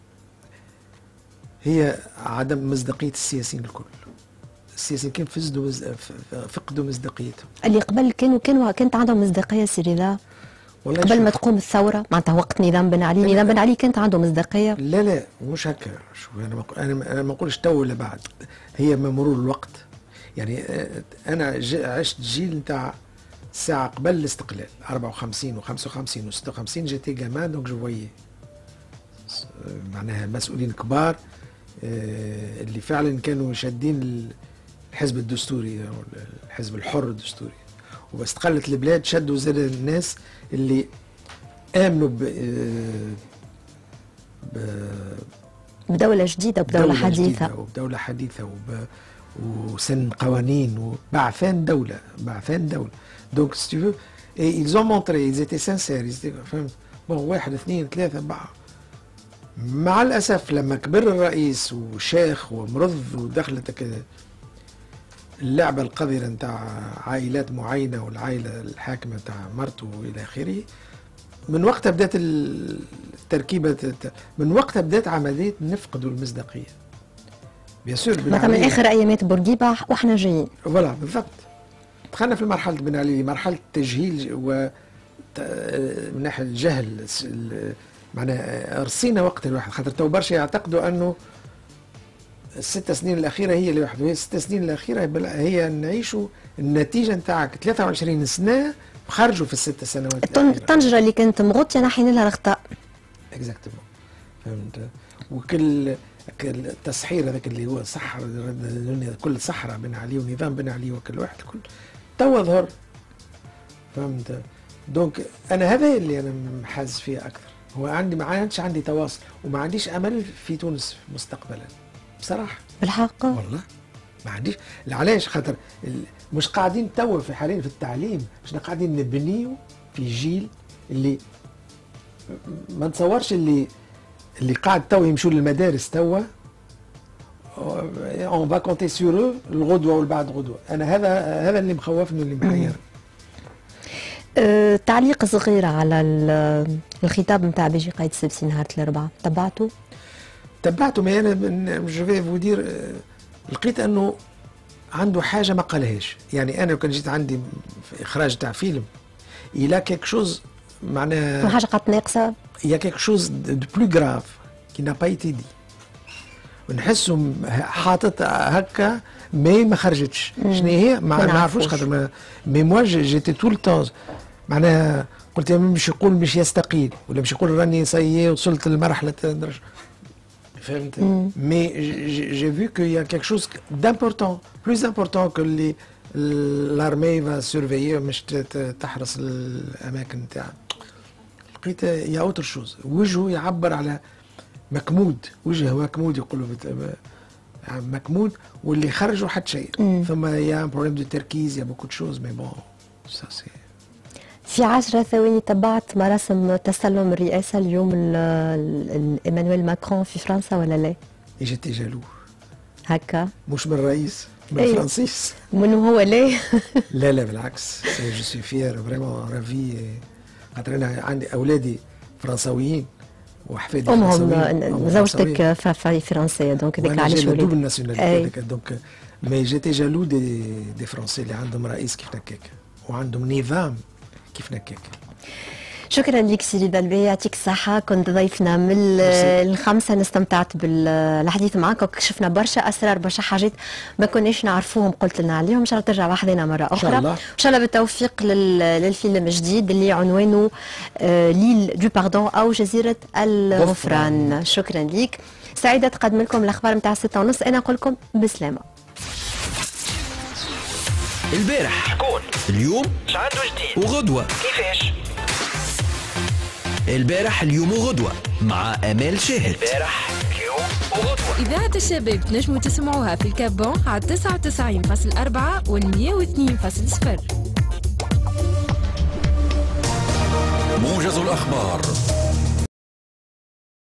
هي عدم مصداقيه السياسيين الكل. السياسيين كان فقدوا مصداقيتهم. اللي قبل كانت عندهم مصداقيه سيري لا قبل ما تقوم الثوره، معناتها وقت نظام بن علي. نظام بن علي كانت عنده مصداقيه؟ لا مش هكا. شوف انا ما نقولش تو ولا بعد، هي من مرور الوقت. يعني انا عشت جيل نتاع الساعه قبل الاستقلال 54 و55 و56 جيتي جامان، دونك جو فويي معناها مسؤولين كبار اللي فعلا كانوا شادين الحزب الدستوري او الحزب الحر الدستوري، واستقلت البلاد شدوا زاد الناس اللي امنوا بدولة جديدة وبدولة حديثة وبدولة حديثة وسن قوانين وبعثان دولة دونك سي تو ils ont montré ils étaient sincères فهمت. بون 1 2 3 4. مع الأسف لما كبر الرئيس وشيخ ومرض ودخلت اللعبة القذرة نتاع عائلات معينة والعائلة الحاكمة نتاع مرته وإلى آخره، من وقتها بدأت التركيبة، من وقتها بدأت عملية نفقدوا المصداقية. بيان سور مثلا من آخر أيامات بورقيبة وإحنا جايين. فوالا بالضبط. دخلنا في مرحلة بن علي، مرحلة تجهيل من ناحية الجهل معناها رصينا وقت الواحد، خاطر تو برشا يعتقدوا انه ال6 سنين الاخيره هي اللي واحد، وهي ال6 سنين الاخيره هي نعيشوا النتيجه نتاعك 23 سنه خرجوا في ال6 سنوات الطنجره اللي كانت مغطيه نحينا لها رغطاء. اكزاكتومون، فهمت. وكل التسحير هذاك اللي هو صحر الدنيا كل صحراء بن علي ونظام بن علي وكل واحد كل توا ظهر، فهمت. دونك انا هذا اللي انا حاسس فيه اكثر، هو عندي ما عادش عندي تواصل وما عنديش امل في تونس مستقبلا بصراحه. بالحق والله ما عنديش. علاش؟ خاطر مش قاعدين توا في حاليا في التعليم، مش قاعدين نبنيو في جيل اللي ما نتصورش اللي قاعد توا يمشوا للمدارس توا اون با كونتي سور الغدوه والبعد غدوه. انا هذا اللي مخوفني واللي محير. تعليق صغير على الخطاب نتاع بيجي قايد السبسي نهار الاربعاء، تبعته ما انا جو في فو دير لقيت انه عنده حاجه ما قالهاش. يعني انا كان جيت عندي في اخراج تاع فيلم الى كيك شوز معناها حاجه قد ناقصه، يا كيك شوز دو بلو غراف كي نا با ايتي دي، ونحسه حاطط هكا ما خرجتش. شنو هي؟ ما نعرفوش خاطر مي موا جيتي طول طون معناها قلت مش يقول مش يستقيل ولا مش يقول راني سيي وصلت لمرحله درجه، فهمت. مي جي فيو كو يا كيك شوز دامبورتون بلوز امبورتون كو اللي لارمي فا سورفيي مش تحرس الاماكن نتاعها. لقيت يا اوتر شوز، وجهه يعبر على مكمود، وجهه مكمود يقولوا مكمود، واللي خرجوا حتى شيء. ثم يا بروبليم دو تركيز يا بوكو شوز مي بون سا سي. في 10 ثواني تبعت مراسم تسلم الرئاسة اليوم إيمانويل ماكرون في فرنسا ولا لا؟ جيتي جالو هكا؟ مش من الرئيس، من الفرنسيس. منو هو ليه؟ لا بالعكس، جو سوي فيير فريمون رافي، خاطر انا عندي اولادي فرنساويين وحفيدي امهم زوجتك فرنسيه دونك هذاك علاش وليت دوبل ناسيوناليتي دونك مي جيتي جالو دي فرنسي اللي عندهم رئيس كيف هكاك وعندهم نظام كيف هكاك. شكرا لك سيدي دلبي، يعطيك الصحة. كنت ضيفنا من الخمسة، نستمتعت بالحديث معك وكشفنا برشا أسرار برشا حاجات ما كناش نعرفوهم قلت لنا عليهم. إن شاء الله ترجع وحدنا مرة أخرى إن شاء الله بالتوفيق للفيلم الجديد اللي عنوانه ليل دو باردون أو جزيرة الغفران. شكرا لك، سعيدة تقدم لكم الأخبار متاع 6:30. أنا أقول لكم بسلامة. البارح شكون؟ اليوم اش عنده جديد؟ وغدوة كيفاش؟ البارح اليوم وغدوة مع آمال شاهد. البارح اليوم وغدوة. إذاعة الشباب تنجموا تسمعوها في الكابون على 99.4 و 102.0. موجز الأخبار.